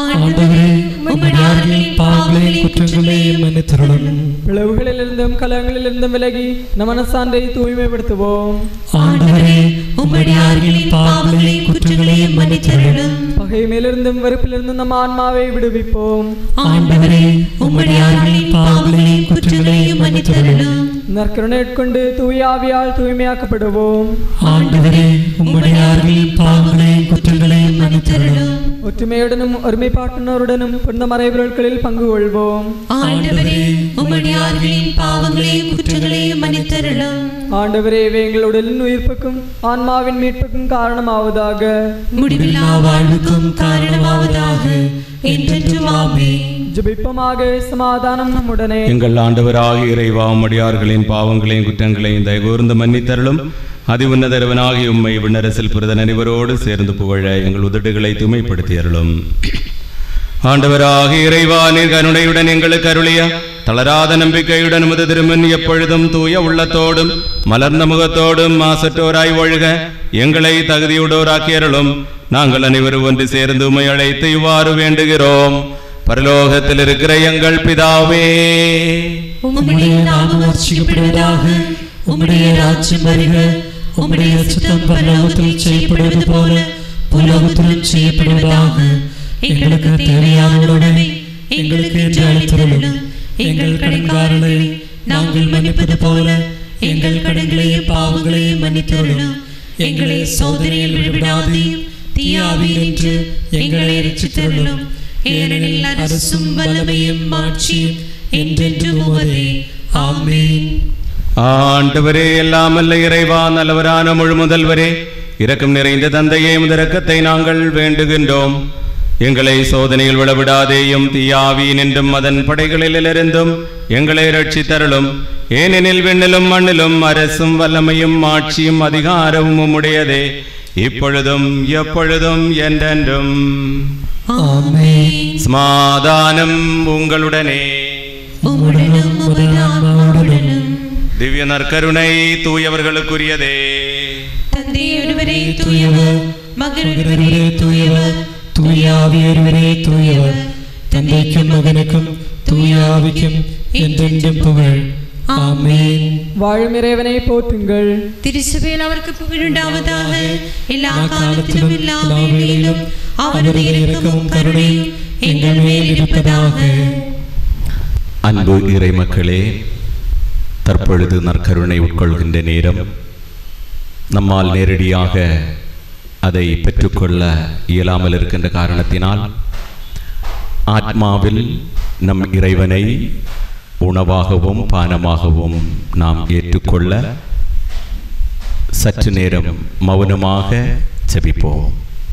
பிளவுகளிலிருந்தும் கலங்களிலிருந்தும் விலகி நம் மனசான்றை தூய்மைப்படுத்துவோம். பகைமையிலிருந்தும் வெறுப்பிலிருந்தும் நம் ஆன்மாவை விடுவிப்போம். நற்கருணையைக் தூயாவியால் தூய்மையாக்கப்படுவோம். ஒற்றுமையுடனும் ஒருமைப்பாட்டினருடனும் புனித மறைபொருட்களில் பங்கு கொள்வோம். ஆண்டவரே, எங்கள் உடலின் உயிர்ப்புக்கும் ஆன்மாவின் மீட்புக்கும் காரணமாவதாக. ஜெபிப்போமாக. சமாதானம் நம்முடனே. எங்கள் ஆண்டவராகிய இறைவா, உம்மடியார்களின் பாவங்களையும் குற்றங்களையும் தயவுகூர்ந்து மன்னித்தருளும். அதி உன்னதரவனாகி உம்மை விண்ணரசில் புரித அனைவரோடு சேர்ந்து புகழ எங்கள் உதடுகளை தூய்மைப்படுத்தி அருளும். ஆண்டவராகிய இறைவா, நீர் கருணையுடன் எங்களுக்கு அருளிய தளராத நம்பிக்கையுடன் உமது திருமன் எப்பொழுதும் தூய உள்ளத்தோடும் மலர்ந்த முகத்தோடும் மாசற்றோராய் ஒழுக எங்களை தகுதியுடோராக்கி அருளும். நாங்கள் அனைவரும் ஒன்று சேர்ந்து உம்மை அழைத்து இவ்வாறு வேண்டுகிறோம். பரலோகத்தில் இருக்கிற எங்கள் பிதாவே, உம்முடைய நாமம் அர்ச்சிக்கப்படுவதாக. உம்முடைய ராஜ்யம் வருக, உம்முடைய சித்தம் பரலோகத்தில் செய்யப்படுவது போல பூலோகத்திலும் செய்யப்படுவதாக. எங்களுக்கு தேவையான உணவை எங்களுக்கு என்று அளித்தருளும். எங்கள் கடன்காரர்களை நாங்கள் மன்னிப்பது போல எங்கள் கடன்களையும் பாவங்களையும் மன்னித்தருளும். எங்களை சோதனையில் விடாதையும் தீயாவியில் என்று எங்களை ரட்சித்தருளும். ஏனெனில் அரசும் வல்லமையும் மாட்சியும் என்றென்றும் உமதே. ஆமென். ஆண்டவரே, எல்லாம் வல்ல இறைவா, நல்லவரான முழு முதல்வரே, இரக்கம் நிறைந்த தந்தையே, முதரக்கத்தை நாங்கள் வேண்டுகின்றோம். எங்களை சோதனையில் விழவிடாதேயும் தீயாவியின் என்றும் அதன் படைகளிலிருந்தும் எங்களை ரட்சித்தருளும். ஏனெனில் விண்ணிலும் மண்ணிலும் அரசும் வல்லமையும் ஆட்சியும் அதிகாரமும் உம்முடையதே, இப்பொழுதும் எப்பொழுதும் என்றென்றும். ஆமென். சமாதானம் உங்களுடனே. உம்முடனும் உமது ஆன்மாவுடனும். திவ்ய நற்கருணை தூயவர்களுக்குரியதே. தந்தை ஒருவரே தூயவர், மகன் ஒருவரே தூயவர், தூய ஆவியொருவரே தூயவர். தந்தைக்கும் மகனுக்கும் தூய ஆவிக்கும் என்றென்றும் புகழ். ஆமென். வாழும் இறைவனை போற்றுங்கள். திருச்சபையில் அவருக்கு புகழுண்டாவதாக. எல்லா காலத்திலும் எல்லா வேளையிலும் அவருடைய இரக்கமும் கருணையும் எங்கள் மேல் இருப்பதாக. அன்பு இறை மக்களே, தற்பொழுது நற்கருணை உட்கொள்கின்ற நேரம். நம்மால் நேரடியாக அதை பெற்றுக்கொள்ள இயலாமல் இருக்கின்ற காரணத்தினால் ஆத்மாவில் நம் இறைவனை உணவாகவும் பானமாகவும் நாம் ஏற்றுக்கொள்ள சற்று நேரம் மௌனமாக ஜெபிப்போம்.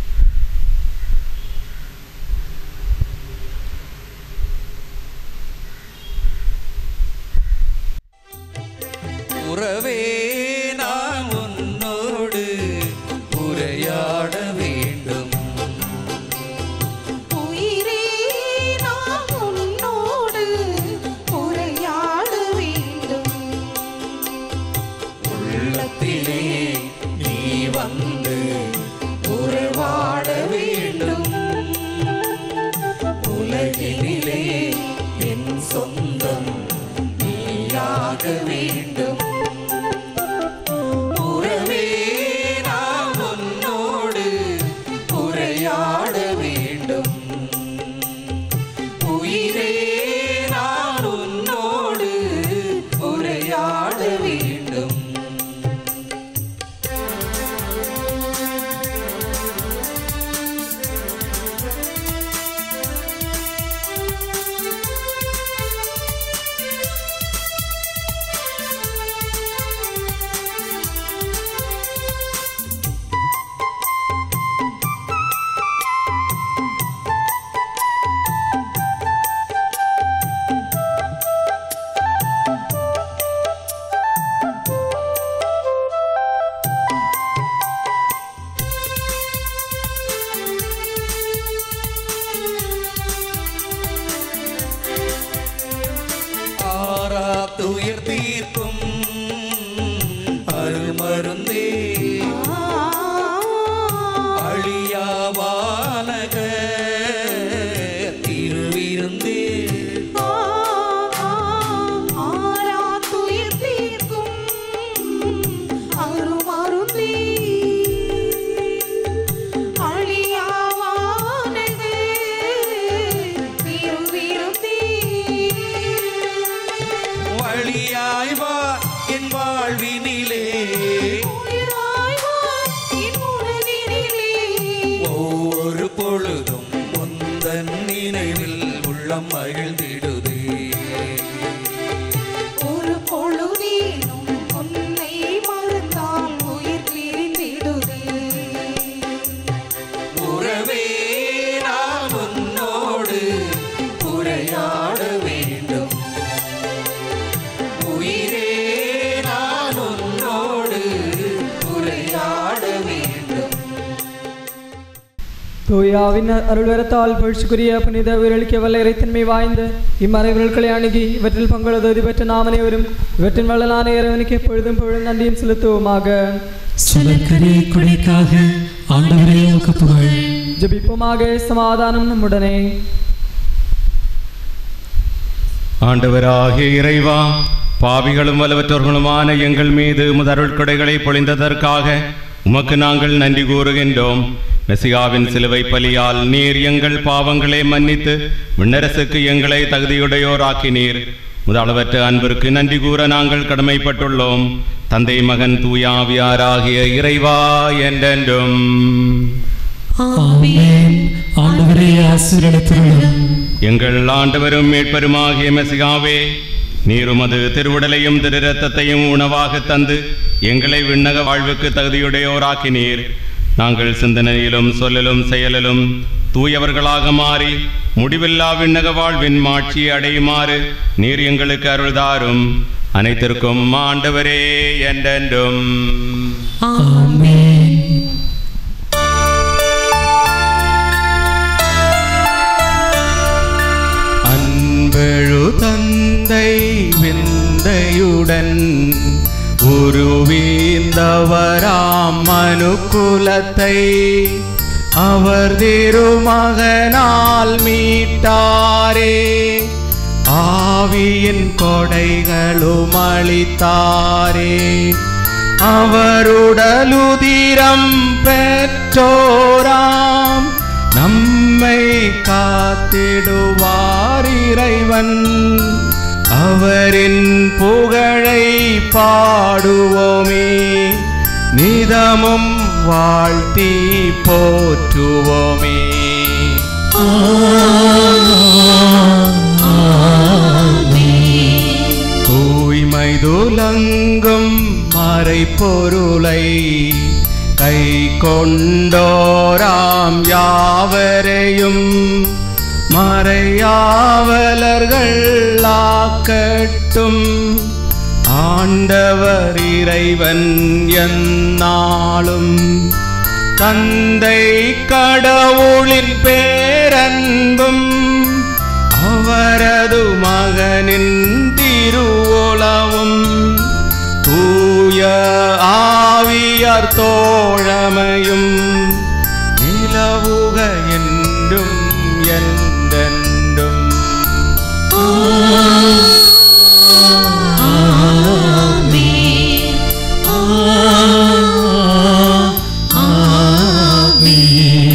உறவே நான் உன்னோடு உரையாட வேண்டும். உயிரே நான் உன்னோடு உரையாட வேண்டும். உள்ளத்திலே நீ வந்து உறவாட வேண்டும். உலகினிலே என் சொந்தம் நீயாக வேண்டும். உறவே நான் உன்னோடு உரையாட வேண்டும். உயிரே நான் உன்னோடு உரையாட வேண்டும். துயர் தீர்க்கும் அருள் மருந்தே, அழியாவானக திருவிருந்தே, துயர் தீர்க்கும் அருள் மருந்தே, அழியாவானது திருவிருந்தே. வழியாய் வா என் வாழ்வினிலே, ஒவ்வொரு பொழுதும் உந்தன் நினைவில் உள்ளம் மகிழ்ந்திடுதே. ஒரு பொழுதேனும் உன்னை மறந்தால் உயிர் பிரிந்திடுதே. உறவே நான் உன்னோடு உரையாட வேண்டும். உயிரே நான் உன்னோடு உரையாட வேண்டும். தூயாவின் அருள்வரத்தால் புகழ்ச்சிக்குரிய புனித உயிரளிக்க வல்ல இறைத்தன்மை வாய்ந்த இம்மறைவர்களை அணுகி இவற்றில் பங்களது பெற்ற நாம் அனைவரும் இவற்றின் வள்ளலான இறைவனுக்கு எப்பொழுதும் புகழும் நன்றியும் செலுத்துவோமாக. சுமக்கரே குடைக்காக ஆண்டவரே உமக்கு புகழ். ஜெபிப்போமாக. சமாதானம் நம்முடனே. ஆண்டவராகிய இறைவா, பாவிகளும் வலுவற்றவர்களுமான எங்கள் மீது முதருள் கொடைகளை பொழிந்ததற்காக உமக்கு நாங்கள் நன்றி கூறுகின்றோம். மெசியாவின் சிலுவை பலியால் நீர் எங்கள் பாவங்களை மன்னித்து விண்ணரசுக்கு எங்களை தகுதியுடையோராக்கினீர். முதலவற்ற அன்பிற்கு நன்றி கூற நாங்கள் கடமைப்பட்டுள்ளோம். தந்தை மகன் தூயாவியாராகிய இறைவா என்றென்றும் எங்கள் ஆண்டவரும் மீட்பருமாகிய மெசியாவே, நீர் உமது திருவுடலையும் திரு இரத்தத்தையும் உணவாக தந்து எங்களை விண்ணக வாழ்வுக்கு தகுதியுடையோராக்கினீர். நாங்கள் சிந்தனையிலும் சொல்லிலும் செயலிலும் தூயவர்களாக மாறி முடிவில்லா விண்ணக வாழ்வின் மாட்சியை அடையுமாறு நீர் எங்களுக்கு அருள்தாரும். அனைத்திற்கும் ஆண்டவரே என்றென்றும் அன்பெழு தந்தை விந்தையுடன் உருவீந்தவராம் மனுக்குலத்தை அவர் திருமகனால் மீட்டாரே. ஆவியின் கொடைகளும் அளித்தாரே. அவருடலுதிரம் பெற்றோராம் நம்மை காத்திடுவார் இறைவன். அவரின் புகழை பாடுவோமே, நிதமும் வாழ்த்தி போற்றுவோமே. தூய்மை துலங்கும் மறைப்பொருளை கை கொண்டோராம் யாவரையும் மறையாவலர்கள் ஆக்கட்டும். ஆண்டவர் இறைவன் எந்நாளும் தந்தை கடவுளின் பேரன்பும் அவரது மகனின் திருவுலவும் தூய ஆவியார் தோழமையும் நிலவுக என்றும் என்றென்றும். ஆமென்.